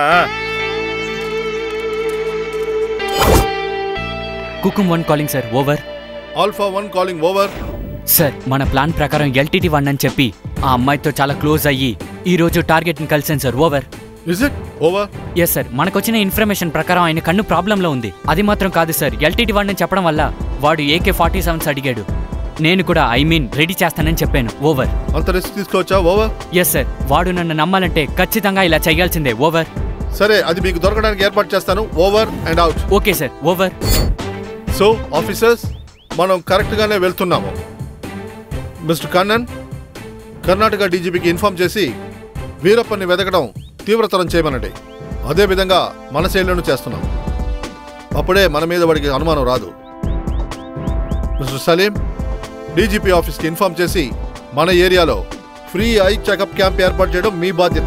కుకుమ్ 1 calling sir, over. Alpha 1 calling, over. Sir, మన ప్లాన్ ప్రకారం LTT 1 అని చెప్పి ఆ అమ్మాయితో చాలా క్లోజ్ అయ్యి ఈ రోజు టార్గెట్ని కలిసాను sir, over. Is it over? Yes sir, మనకొచ్చిన ఇన్ఫర్మేషన్ ప్రకారం ఆయన కన్ను ప్రాబ్లంలో ఉంది. అది మాత్రం కాదు సార్, LTT 1 అని చెప్పడం వల్ల వాడు AK-47 అడిగాడు. నేను కూడా రెడీ చేస్తానని చెప్పాను, ఓవర్. అంత రిస్క్ తీసుకోవచ్చా? ఓవర్. ఎస్ సార్, వాడు నన్ను నమ్మాలంటే ఖచ్చితంగా ఇలా చేయాల్సిందే, ఓవర్. సరే, అది మీకు దొరకడానికి ఏర్పాటు చేస్తాను, over and out. Okay sir, over. So officers, మనం కరెక్ట్గానే వెళ్తున్నాము. మిస్టర్ కన్నన్, కర్ణాటక డీజీపీకి ఇన్ఫార్మ్ చేసి వీరప్పని వెతకడం తీవ్రతరం చేయమనండి. అదేవిధంగా మన శైలిలోనూ చేస్తున్నాం. అప్పుడే మన మీద వాడికి అనుమానం రాదు. మిస్టర్ సలీం, డీజీపీ ఆఫీస్కి ఇన్ఫార్మ్ చేసి మన ఏరియాలో ఫ్రీ ఐ చెకప్ క్యాంప్ ఏర్పాటు చేయడం మీ బాధ్యత.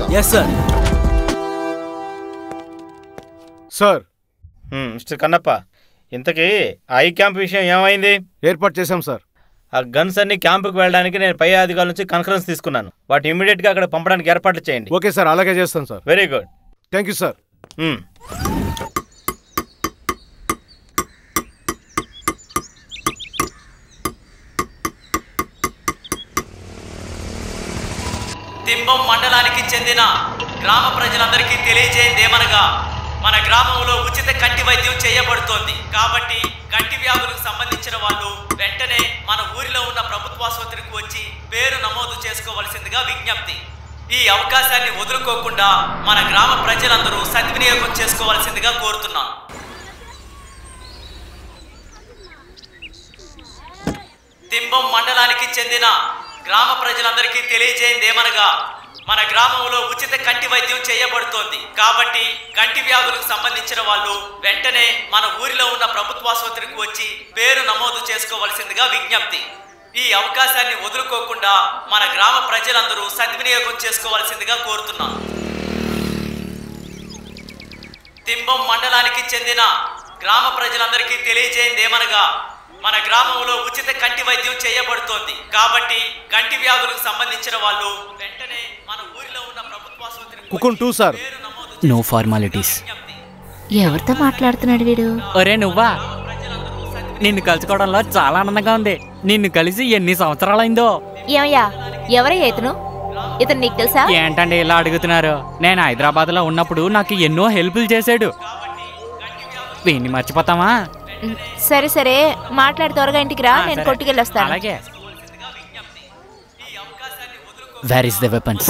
సార్. మిస్టర్ కన్నప్ప, ఇంతకీ ఐ క్యాంప్ విషయం ఏమైంది? ఏర్పాటు చేశాం సార్. ఆ గన్స్ అన్ని క్యాంపుకి వెళ్ళడానికి నేను పై అధికారుల నుంచి కన్ఫరెన్స్ తీసుకున్నాను. వాటి ఇమీడియట్గా అక్కడ పంపడానికి ఏర్పాట్లు చేయండి. ఓకే సార్, అలాగే చేస్తాం సార్. Very good, thank you sir. Thimbam మండలానికి చెందిన గ్రామ ప్రజలందరికీ తెలియజేయందేమనగా మన గ్రామంలో ఉచిత కంటి వైద్యం చేయబడుతోంది. కాబట్టి కంటి వ్యాధులకు సంబంధించిన వాళ్ళు వెంటనే మన ఊరిలో ఉన్న ప్రభుత్వాసుపత్రికి వచ్చి పేరు నమోదు చేసుకోవలసిందిగా విజ్ఞప్తి. ఈ అవకాశాన్ని వదులుకోకుండా మన గ్రామ ప్రజలందరూ సద్వినియోగం చేసుకోవాల్సిందిగా కోరుతున్నాం. తింబం మండలానికి చెందిన గ్రామ ప్రజలందరికీ తెలియజేయందేమనగా మన గ్రామంలో ఉచిత కంటి వైద్యం చేయబడుతోంది. కాబట్టి కంటి వ్యాధులకు సంబంధించిన వాళ్ళు వెంటనే మన ఊరిలో ఉన్న ప్రభుత్వాసుపత్రికి వచ్చి పేరు నమోదు చేసుకోవలసిందిగా విజ్ఞప్తి. ఈ అవకాశాన్ని వదులుకోకుండా మన గ్రామ ప్రజలందరూ సద్వినియోగం చేసుకోవాల్సిందిగా కోరుతున్నాం. తింబం మండలానికి చెందిన గ్రామ ప్రజలందరికీ తెలియజేయందేమనగా మన గ్రామంలో ఉచిత కంటి వైద్యం చేయబడుతోంది. కాబట్టి కంటి వ్యాధులకు సంబంధించిన వాళ్ళు వెంటనే మన ఊరిలో ఉన్న ప్రభుత్వాసుపత్రికి కుకున్ 2 సార్. No formalities. ఎవరితో మాట్లాడుతున్నాడు వీడు? ఒరే నువ్వా? నిన్ను కలుసుకోవడంలో చాలా ఆనందంగా ఉంది. నిన్ను కలిసి ఎన్ని సంవత్సరాలైందో. ఏమయ్యా, ఎవరయ్యా ఇతను? ఇతను నీకు తెలుసా? ఏంటండి ఇలా అడుగుతున్నారు? నేను హైదరాబాద్లో ఉన్నప్పుడు నాకు ఎన్నో హెల్ప్లు చేశాడు. వీడిని మర్చిపోతామా? సరే సరే, మాట్లాడి త్వరగా ఇంటికి రా, నేను కొట్టుకెళ్ళి వస్తాను. అలాగే. Where is the weapons?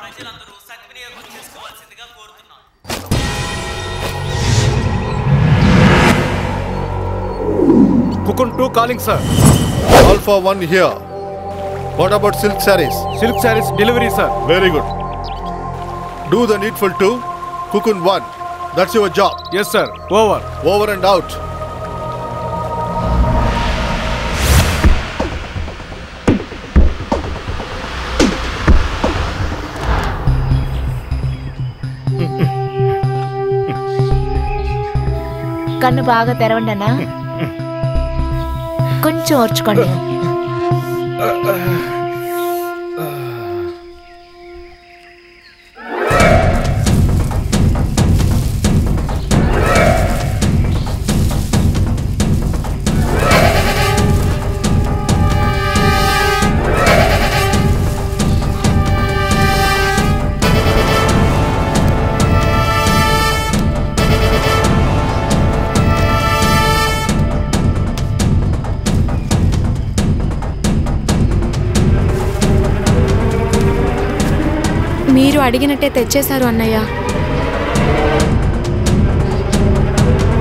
కుకున్ 2 calling sir. Alpha 1 here. What about silk saris? Silk saris delivery sir. Very good. Do the needful to కుకున్ 1. That's your job. Yes sir, over. Over and out. కన్ను బాగా తెరవండి అన్నా, కొంచెం ఓర్చుకోండి. మీరు అడిగినట్టే తెచ్చేశారు అన్నయ్య.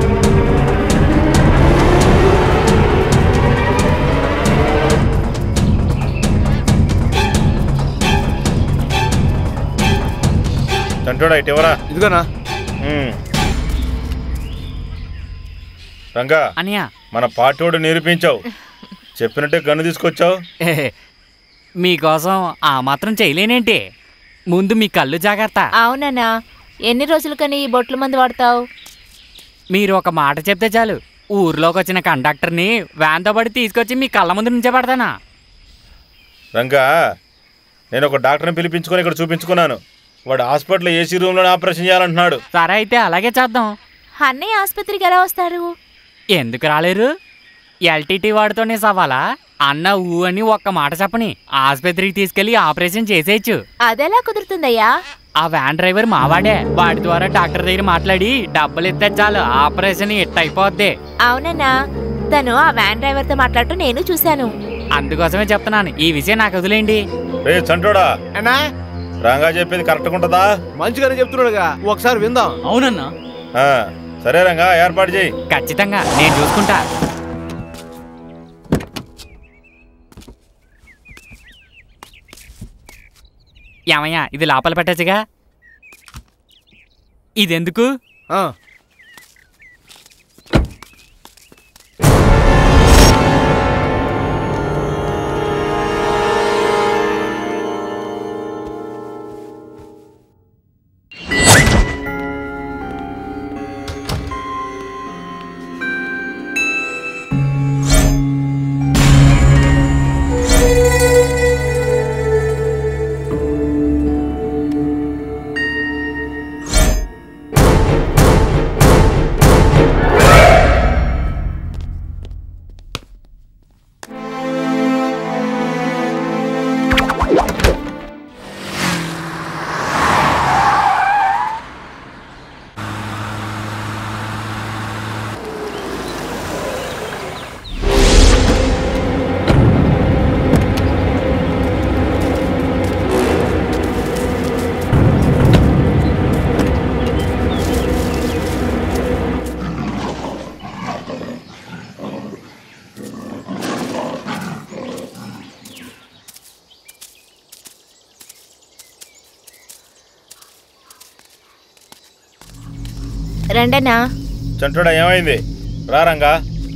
చంటోడా ఇటీవరా ఇదిగోనా రంగా అనియా మన పాటోడు నిరూపించావు. చెప్పినట్టే గన్ను తీసుకొచ్చావు. మీకోసం ఆ మాత్రం చేయలేనేంటి? ముందు మీ కళ్ళు జాగ్రత్త. అవునన్నా, ఎన్ని రోజులకని ఈ బొట్ల మందు వాడతావు? మీరు ఒక మాట చెప్తే చాలు, ఊర్లోకి వచ్చిన కండక్టర్ని వ్యాన్తో పడి తీసుకొచ్చి మీ కళ్ళ ముందు నుంచే పడతానా. రంగా, నేను ఒక డాక్టర్ని పిలిపించుకొని ఇక్కడ చూపించుకున్నాను. వాడు హాస్పిటల్ ఏసీ రూమ్లోనే ఆపరేషన్ చేయాలంటున్నాడు. సరే అయితే అలాగే చేద్దాం. అన్నయ్య ఆసుపత్రికి ఎలా వస్తాడు? ఎందుకు రాలేరు? ఎల్టీటీ వాడితోనే సవాలా? అన్న ఊ అని ఒక్క మాట చెప్పని ఆసుపత్రికి తీసుకెళ్లి ఆపరేషన్ చేసేయచ్చు. అదెలా కుదురుతుందయ్యా? ఆ వ్యాన్ డ్రైవర్ మావాడే. వాడి ద్వారా డాక్టర్ దగ్గర మాట్లాడి డబ్బులు ఇస్తే చాలు, ఆపరేషన్ ఇట్ అయిపోద్ది. అవునన్నా, తను ఆ వ్యాన్ డ్రైవర్తో మాట్లాడుతూ నేను చూశాను. అందుకోసమే చెప్తున్నాను, ఈ విషయం నాకు వదిలేండి. రే చంటోడా, ఏనా రంగా చెప్పేది కరెక్ట్గా ఉంటుందా? మంచిగానే చెప్తున్నాడుగా, ఒకసారి విందాం. అవునన్నా. సరే రంగా, ఏర్పాటు చేయి. ఖచ్చితంగా నేను చూసుకుంటా. ఏమయ్యా, ఇది లోపల పెట్టచ్చుగా. ఇదెందుకు? రండన్నా. చంటోడా, ఏమైంది? రా రంగా.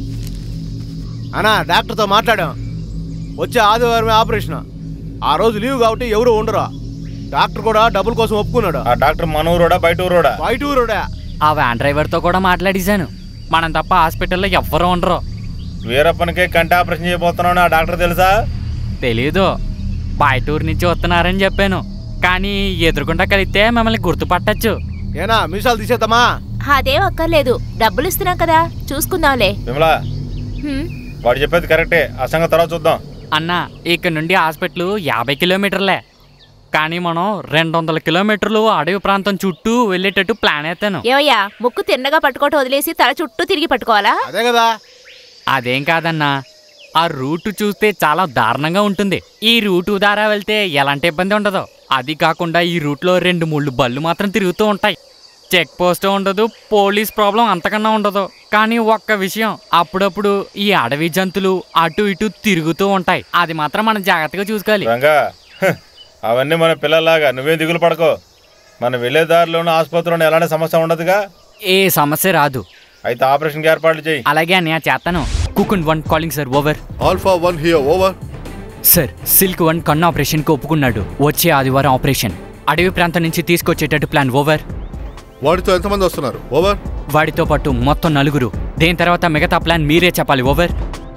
అన్నా, డాక్టర్తో మాట్లాడాం. వచ్చే ఆదివారమే ఆపరేషన్. ఆ రోజు లీవ్ కాబట్టి ఎవరు ఉండరా. డాక్టర్ కూడా డబ్బుల కోసం ఒప్పుకున్నాడు. ఆ డాక్టర్ మన ఊరోడా బయట ఊరోడా? బయట ఊరోడా. ఆ వ్యాన్ డ్రైవర్తో కూడా మాట్లాడేశాను. మనం తప్ప హాస్పిటల్లో ఎవ్వరూ ఉండరు. వీరప్పనికే కంటి ఆపరేషన్ చేయబోతున్నావు ఆ డాక్టర్ తెలుసా? తెలీదు. బయట ఊరు నుంచి వస్తున్నారని చెప్పాను, కానీ ఎదురుకుండా కలిస్తే మిమ్మల్ని గుర్తుపట్టచ్చు. ఏనా మీసాలు తీసేద్దామా? అదేం అక్కర్లేదు, డబ్బులు ఇస్తున్నాం కదా, చూసుకుందాంలే. విమలా, వాడు చెప్పేది కరెక్టే. ఆ సంగతి తర్వాత చూద్దాం. అన్నా, ఇక్కడ నుండి హాస్పిటల్ 50 కిలోమీటర్లే, కానీ మనం 200 కిలోమీటర్లు అడవి ప్రాంతం చుట్టూ వెళ్ళేటట్టు ప్లాన్ వేస్తాను. ఏవయ్యా, ముక్కు తిన్నగా పట్టుకోవటం వదిలేసి తల చుట్టూ తిరిగి పట్టుకోవాలా? అదే కదా. అదేం కాదన్నా, ఆ రూటు చూస్తే చాలా దారుణంగా ఉంటుంది. ఈ రూటు ద్వారా వెళ్తే ఎలాంటి ఇబ్బంది ఉండదు. అది కాకుండా ఈ రూట్లో 2-3 బళ్ళు మాత్రం తిరుగుతూ ఉంటాయి. చెక్ పోస్ట్ ఉండదు, పోలీస్ ప్రాబ్లం అంతకన్నా ఉండదు. కానీ ఒక్క విషయం, అప్పుడప్పుడు ఈ అడవి జంతువులు అటు ఇటు తిరుగుతూ ఉంటాయి. అది మాత్రం మనం జాగ్రత్తగా చూసుకోవాలి. అవన్నీ మన పిల్లల్లాగా నువ్వేం దిగులు పడకో. మనం వెళ్ళే దారిలోనూ ఆసుపత్రిలోనూ ఎలాంటి సమస్య ఉండదుగా. ఏ సమస్య రాదు. అయితే ఆపరేషన్కి ఏర్పాట్లు చేయి. అలాగే అన్నయ్య, చేస్తాను. కుకున్ 1 calling sir, over. Alpha 1 here, over. Sir, silk 1 కన్ను ఆపరేషన్కి ఒప్పుకున్నాడు. వచ్చే ఆదివారం ఆపరేషన్. అడవి ప్రాంతం నుంచి తీసుకొచ్చేటట్టు ప్లాన్, ఓవర్. వాడితో ఎంతమంది వస్తున్నారు? ఓవర్. వాడితో పాటు మొత్తం 4. దేని తర్వాత మిగతా ప్లాన్ మీరే చెప్పాలి, ఓవర్.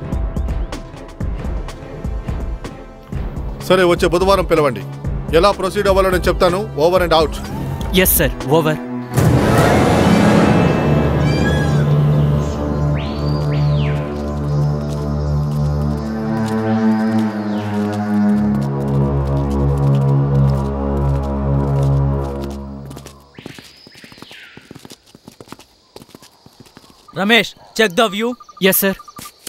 సరే, వచ్చే బుధవారం పిలవండి. ఎలా ప్రొసీడ్ అవ్వాలో నేను చెప్తాను. Over and out. Yes sir, over. Ramesh, check the view. Yes sir.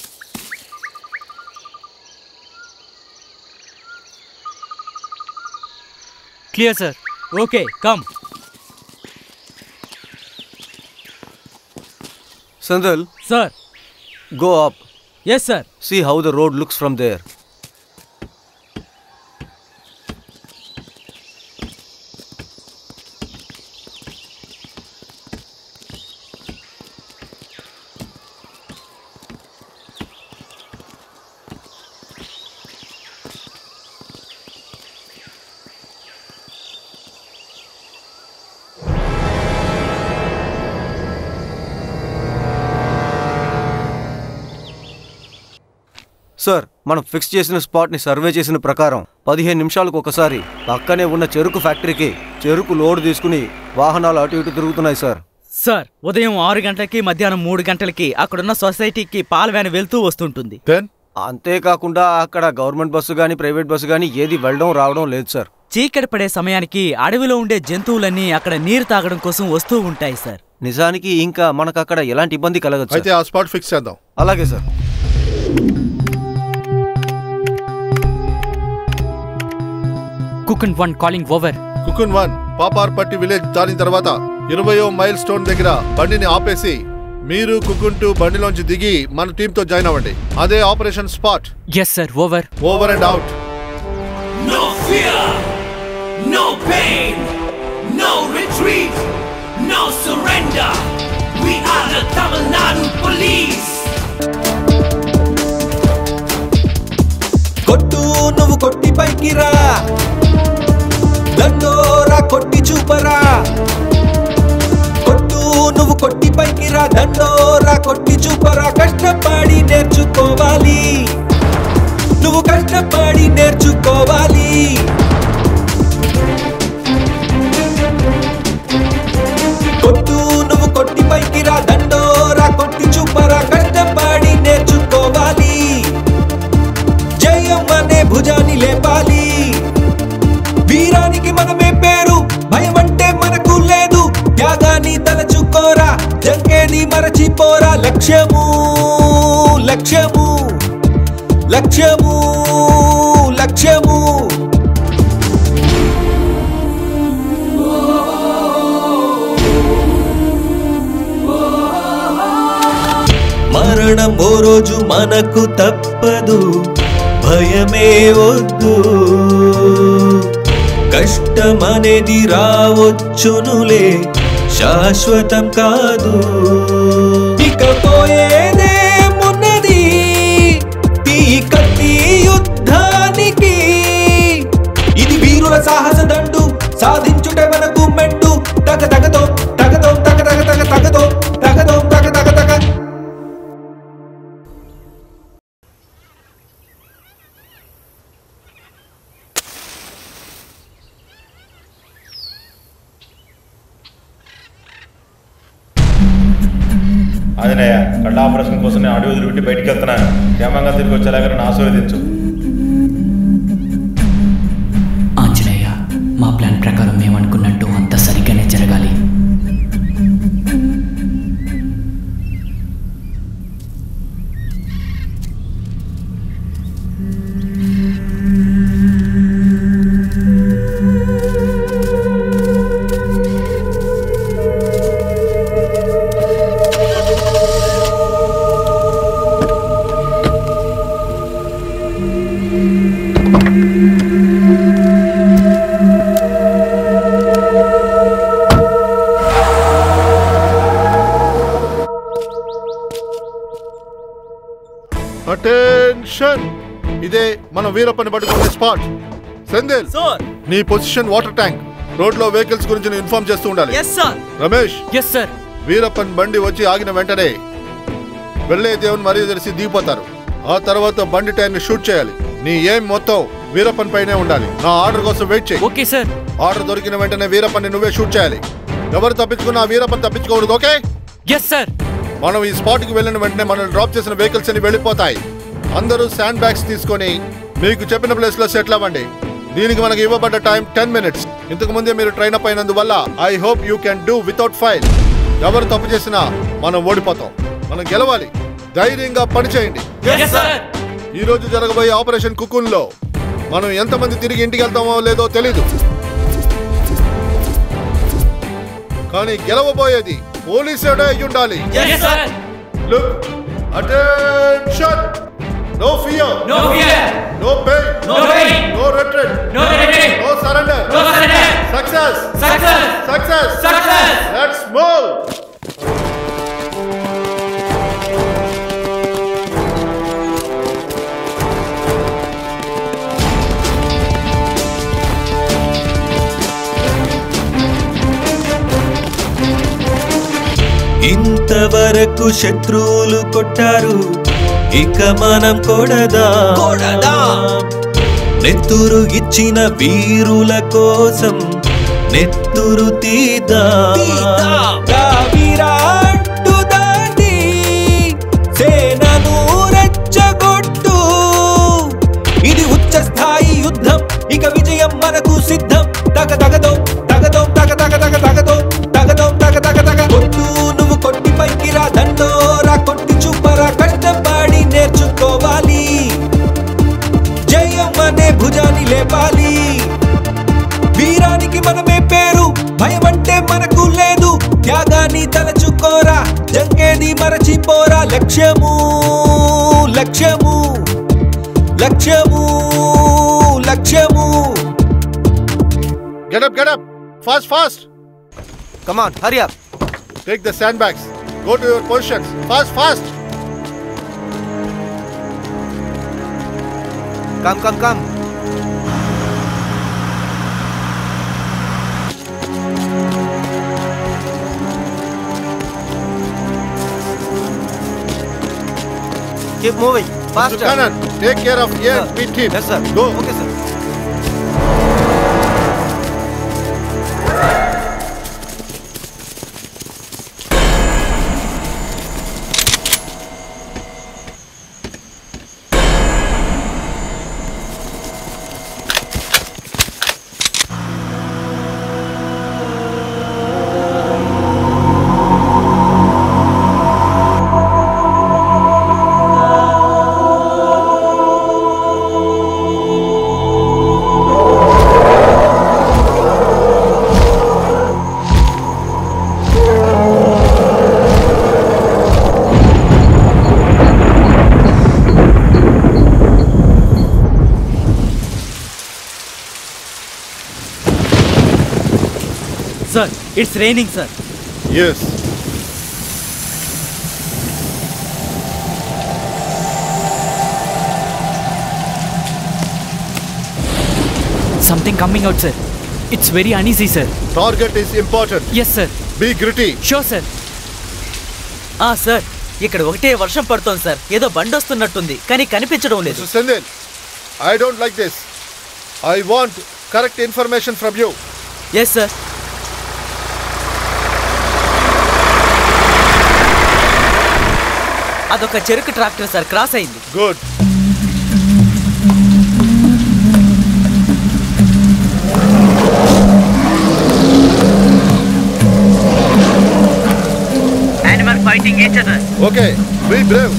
Clear sir. Okay, come. Sandal, Sir. go up. Yes, sir. See how the road looks from there. Sir మనం ఫిక్స్ చేసిన స్పాట్ని సర్వే చేసిన ప్రకారం 15 నిమిషాలకు ఒకసారి పక్కనే ఉన్న చెరుకు ఫ్యాక్టరీకి చెరుకు లోడ్ తీసుకుని వాహనాలు అటు ఇటు తిరుగుతున్నాయి సార్. సార్ ఉదయం 6 గంటలకి మధ్యాహ్నం 3 గంటలకి అక్కడున్న సొసైటీకి పాల వ్యాన్ వెళ్తూ వస్తుంటుంది. అంతేకాకుండా అక్కడ గవర్నమెంట్ బస్సు కానీ ప్రైవేట్ బస్సు కానీ ఏది వెళ్ళడం రావడం లేదు సార్. చీకటి పడే సమయానికి అడవిలో ఉండే జంతువులన్నీ అక్కడ నీరు తాగడం కోసం వస్తూ ఉంటాయి సార్. నిజానికి ఇంకా మనకు అక్కడ ఎలాంటి ఇబ్బంది కలగదు. అయితే ఆ స్పాట్ ఫిక్స్ చేద్దాం. అలాగే సార్. కుకున్ 1 కాలింగ్ ఓవర్. కుకున్ 1 పాపార్పట్టి విలేజ్ దాని తర్వాత 20వ మైల్ స్టోన్ దగ్గర బండిని ఆపేసి మీరు కుకున్ 2 బండిలోంచి దిగి మన టీంతో జాయిన్ అవ్వండి. అదే operation spot. Yes sir. Over. Over and out. No fear, no pain, no retreat, no surrender. We are the Tamil Nadu Police. కొట్టు నువ్వు కొట్టి పైకి రా, దండోరా కొట్టి చూపరా. కొట్టు నువ్వు కొట్టి పైకి రా, దండోరా కొట్టి చూపరా. కష్టపడి నేర్చుకోవాలి, నువ్వు కష్టపడి నేర్చుకోవాలి. కొట్టు నువ్వు కొట్టి పైకి రా, దండోరా కొట్టి చూపరా. కష్టపడి నేర్చుకోవాలి, జయం అనే భుజాన్ని లేపాలి. వీరానికి మనమే పేరు, భయం అంటే మనకు లేదు. త్యాగాన్ని తలచుకోరా, జంకేది మరచిపోరా. లక్ష్యము లక్ష్యము లక్ష్యము లక్ష్యము. మరణం ఓ రోజు మనకు తప్పదు, భయమే వద్దు. కష్టమనేది రావచ్చునులే, శాశ్వతం కాదు. ఇకపోయేదే మున్నది ఈ కత్తి యుద్ధానికి. ఇది వీరుల సాహస దండు, సాధించుట మనకు మెండు. తగ తగతో తగతో తగ తగ తగ తగతో తగతో తగ తగ తగ. అదేనయ్య, కళ్ళ ఆపరేషన్ కోసం నేను అడవి వదిలిపెట్టి బయటికి వెళ్తున్నాను. క్షేమంగా తిరిగి వచ్చేలాగా నన్ను ఆశీర్వదించు. ఆంజనేయ, మా ప్లాన్ ప్రకారం మేము అనుకున్నట్టు అంత సరిగ్గానే జరగాలి. అటెన్షన్, ఇదే మన వీరప్పని పట్టుకునే స్పాట్. సెంధిల్, నీ పొజిషన్ వాటర్ ట్యాంక్. రోడ్ లో వెహికల్స్ గురించి ఇన్ఫార్మ్ చేస్తూ ఉండాలి. రమేష్, వీరప్పన్ బండి వచ్చి ఆగిన వెంటనే వెళ్ళే దేవుని మరియు తెలిసి దిగిపోతారు. ఆ తర్వాత బండి టైర్ ని షూట్ చేయాలి. నీ ఏం మొత్తం వీరప్పన్ పైనే ఉండాలి. నా ఆర్డర్ కోసం వెయిట్ చేయి. Okay sir. ఆర్డర్ దొరికిన వెంటనే వీరప్పని నువ్వే షూట్ చేయాలి. ఎవరు తప్పించుకున్నా వీరప్పన్ తప్పించుకోకూడదు. ఓకే? Yes sir. మనం ఈ స్పాట్ కి వెళ్ళిన వెంటనే మనల్ని డ్రాప్ చేసిన వెహికల్స్ అన్ని వెళ్ళిపోతాయి. అందరూ శాండ్ బ్యాగ్స్ తీసుకొని మీకు చెప్పిన ప్లేస్ లో సెటిల్ అవ్వండి. దీనికి మనకి ఇవ్వబడ్డ టైం 10 minutes. ఇంతకు ముందే మీరు ట్రైన్ అప్ అయినందువల్ల I hope you can do without file. ఎవరు తప్పు చేసినా మనం ఓడిపోతాం. మనం గెలవాలి. ధైర్యంగా పని చేయండి. ఈ రోజు జరగబోయే ఆపరేషన్ కుకున్ లో మనం ఎంతమంది తిరిగి ఇంటికి వెళ్తామో లేదో తెలీదు, కానీ గెలవబోయేది పోలీసుడే అయి ఉండాలి. Look, attention! No fear! No fear! No pain! No pain! No retreat! No retreat! No surrender! No surrender! Success! Success! Success! Success! Let's move! ఇంతవరకు శత్రువులు కొట్టారు, ఇక మనం కొడదా నెత్తురు ఇచ్చిన వీరుల కోసం నెత్తురు తీదా విరాట్టు దాటి సేనను రెచ్చగొట్టు ఇది ఉచ్చ స్థాయి యుద్ధం ఇక విజయం మనకు సిద్ధం తగ తగదో తగదో తగ తగ తగ తగదో తగదో తగ తగ తగ కొట్టు నువ్వు కొట్టి పైకి రా దండోరా కొట్టి చూపరా కష్టపడి నేర్చుకోవాలి జయం అనే భుజాన్ని లేపాలి వీరానికి మనమే పేరు భయం అంటే మనకు లేదు త్యాగాన్ని తలచుకోరా జంగేది మరచిపోరా లక్ష్యము లక్ష్యము లక్ష్యము లక్ష్యము Get up, get up! Fast, fast! Come on, hurry up. Take the sandbags. Go to your positions. Fast, fast! Come, come, come. Keep moving. Faster. Mr. Kannan, take care of A and B team. Yes, sir. Go. Okay, sir. Sir, it's raining, sir. Yes. Something coming out, sir. It's very uneasy, sir. Target is important. Yes, sir. Be gritty. Sure, sir. Sir ఇక్కడ ఒకటే వర్షం పడుతోంది సార్. ఏదో బండి వస్తున్నట్టుంది కానీ కనిపించడం లేదు. Mr. Sendil, I don't like this. I want correct information from you. Yes, sir. అదొక చెరుకు ట్రాక్టర్ సార్, క్రాస్ అయింది. Good. Animal fighting each other. Okay, be brave.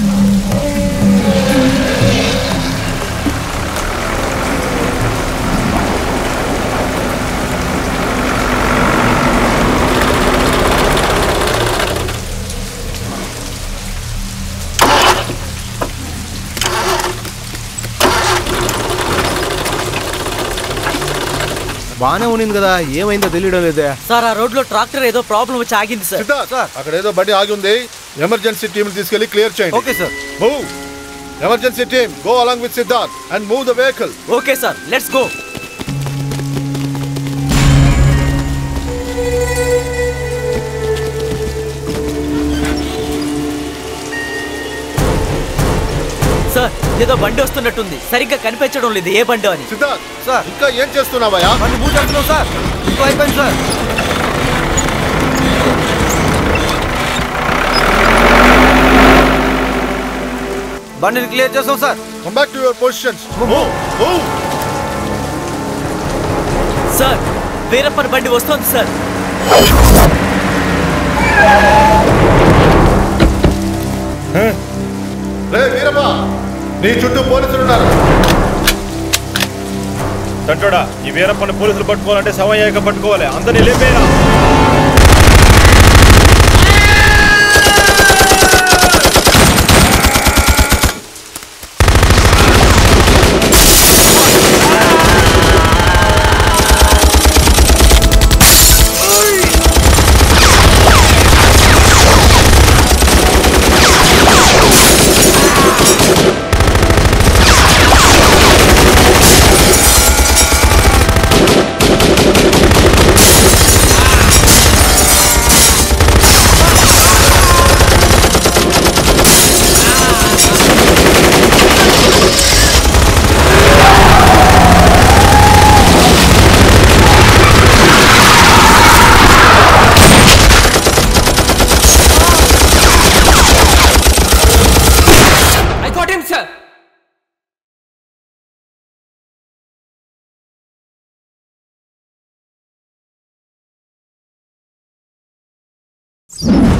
బానే ఉన్నింది కదా, ఏమైందో తెలియడం లేదే. సార్ ఆ రోడ్ లో ట్రాక్టర్ ఏదో ప్రాబ్లం వచ్చి ఆగింది సార్. సిద్ధార్థ్, అక్కడ ఏదో బండి ఆగి ఉంది. ఎమర్జెన్సీ టీమ్ తీసుకెళ్లి క్లియర్ చేయండి. Okay sir. Move. Emergency team, go along with Siddharth and move the vehicle. Okay sir, let's go. Sir ఏదో బండి వస్తున్నట్టుంది, సరిగ్గా కనిపించడం లేదు ఏ బండి అని. సిద్ధార్థ్ సార్ ఇంకా ఏం చేస్తున్నావయ్యా? బండి మూవ్ చేస్తున్నాం సార్. ఇంకో అయిపోయింది సార్. బండిని క్లియర్ చేస్తాం sir. Come back to your positions. Move. Move. Sir Veerappan బండి వస్తోంది సార్. రే వీరప్ప, నీ చుట్టూ పోలీసులు ఉన్నారు. తంటోడా, ఈ వీరప్పని పోలీసులు పట్టుకోవాలంటే సమయాక పట్టుకోవాలి. అందరినీ లేపేరా. టాటా.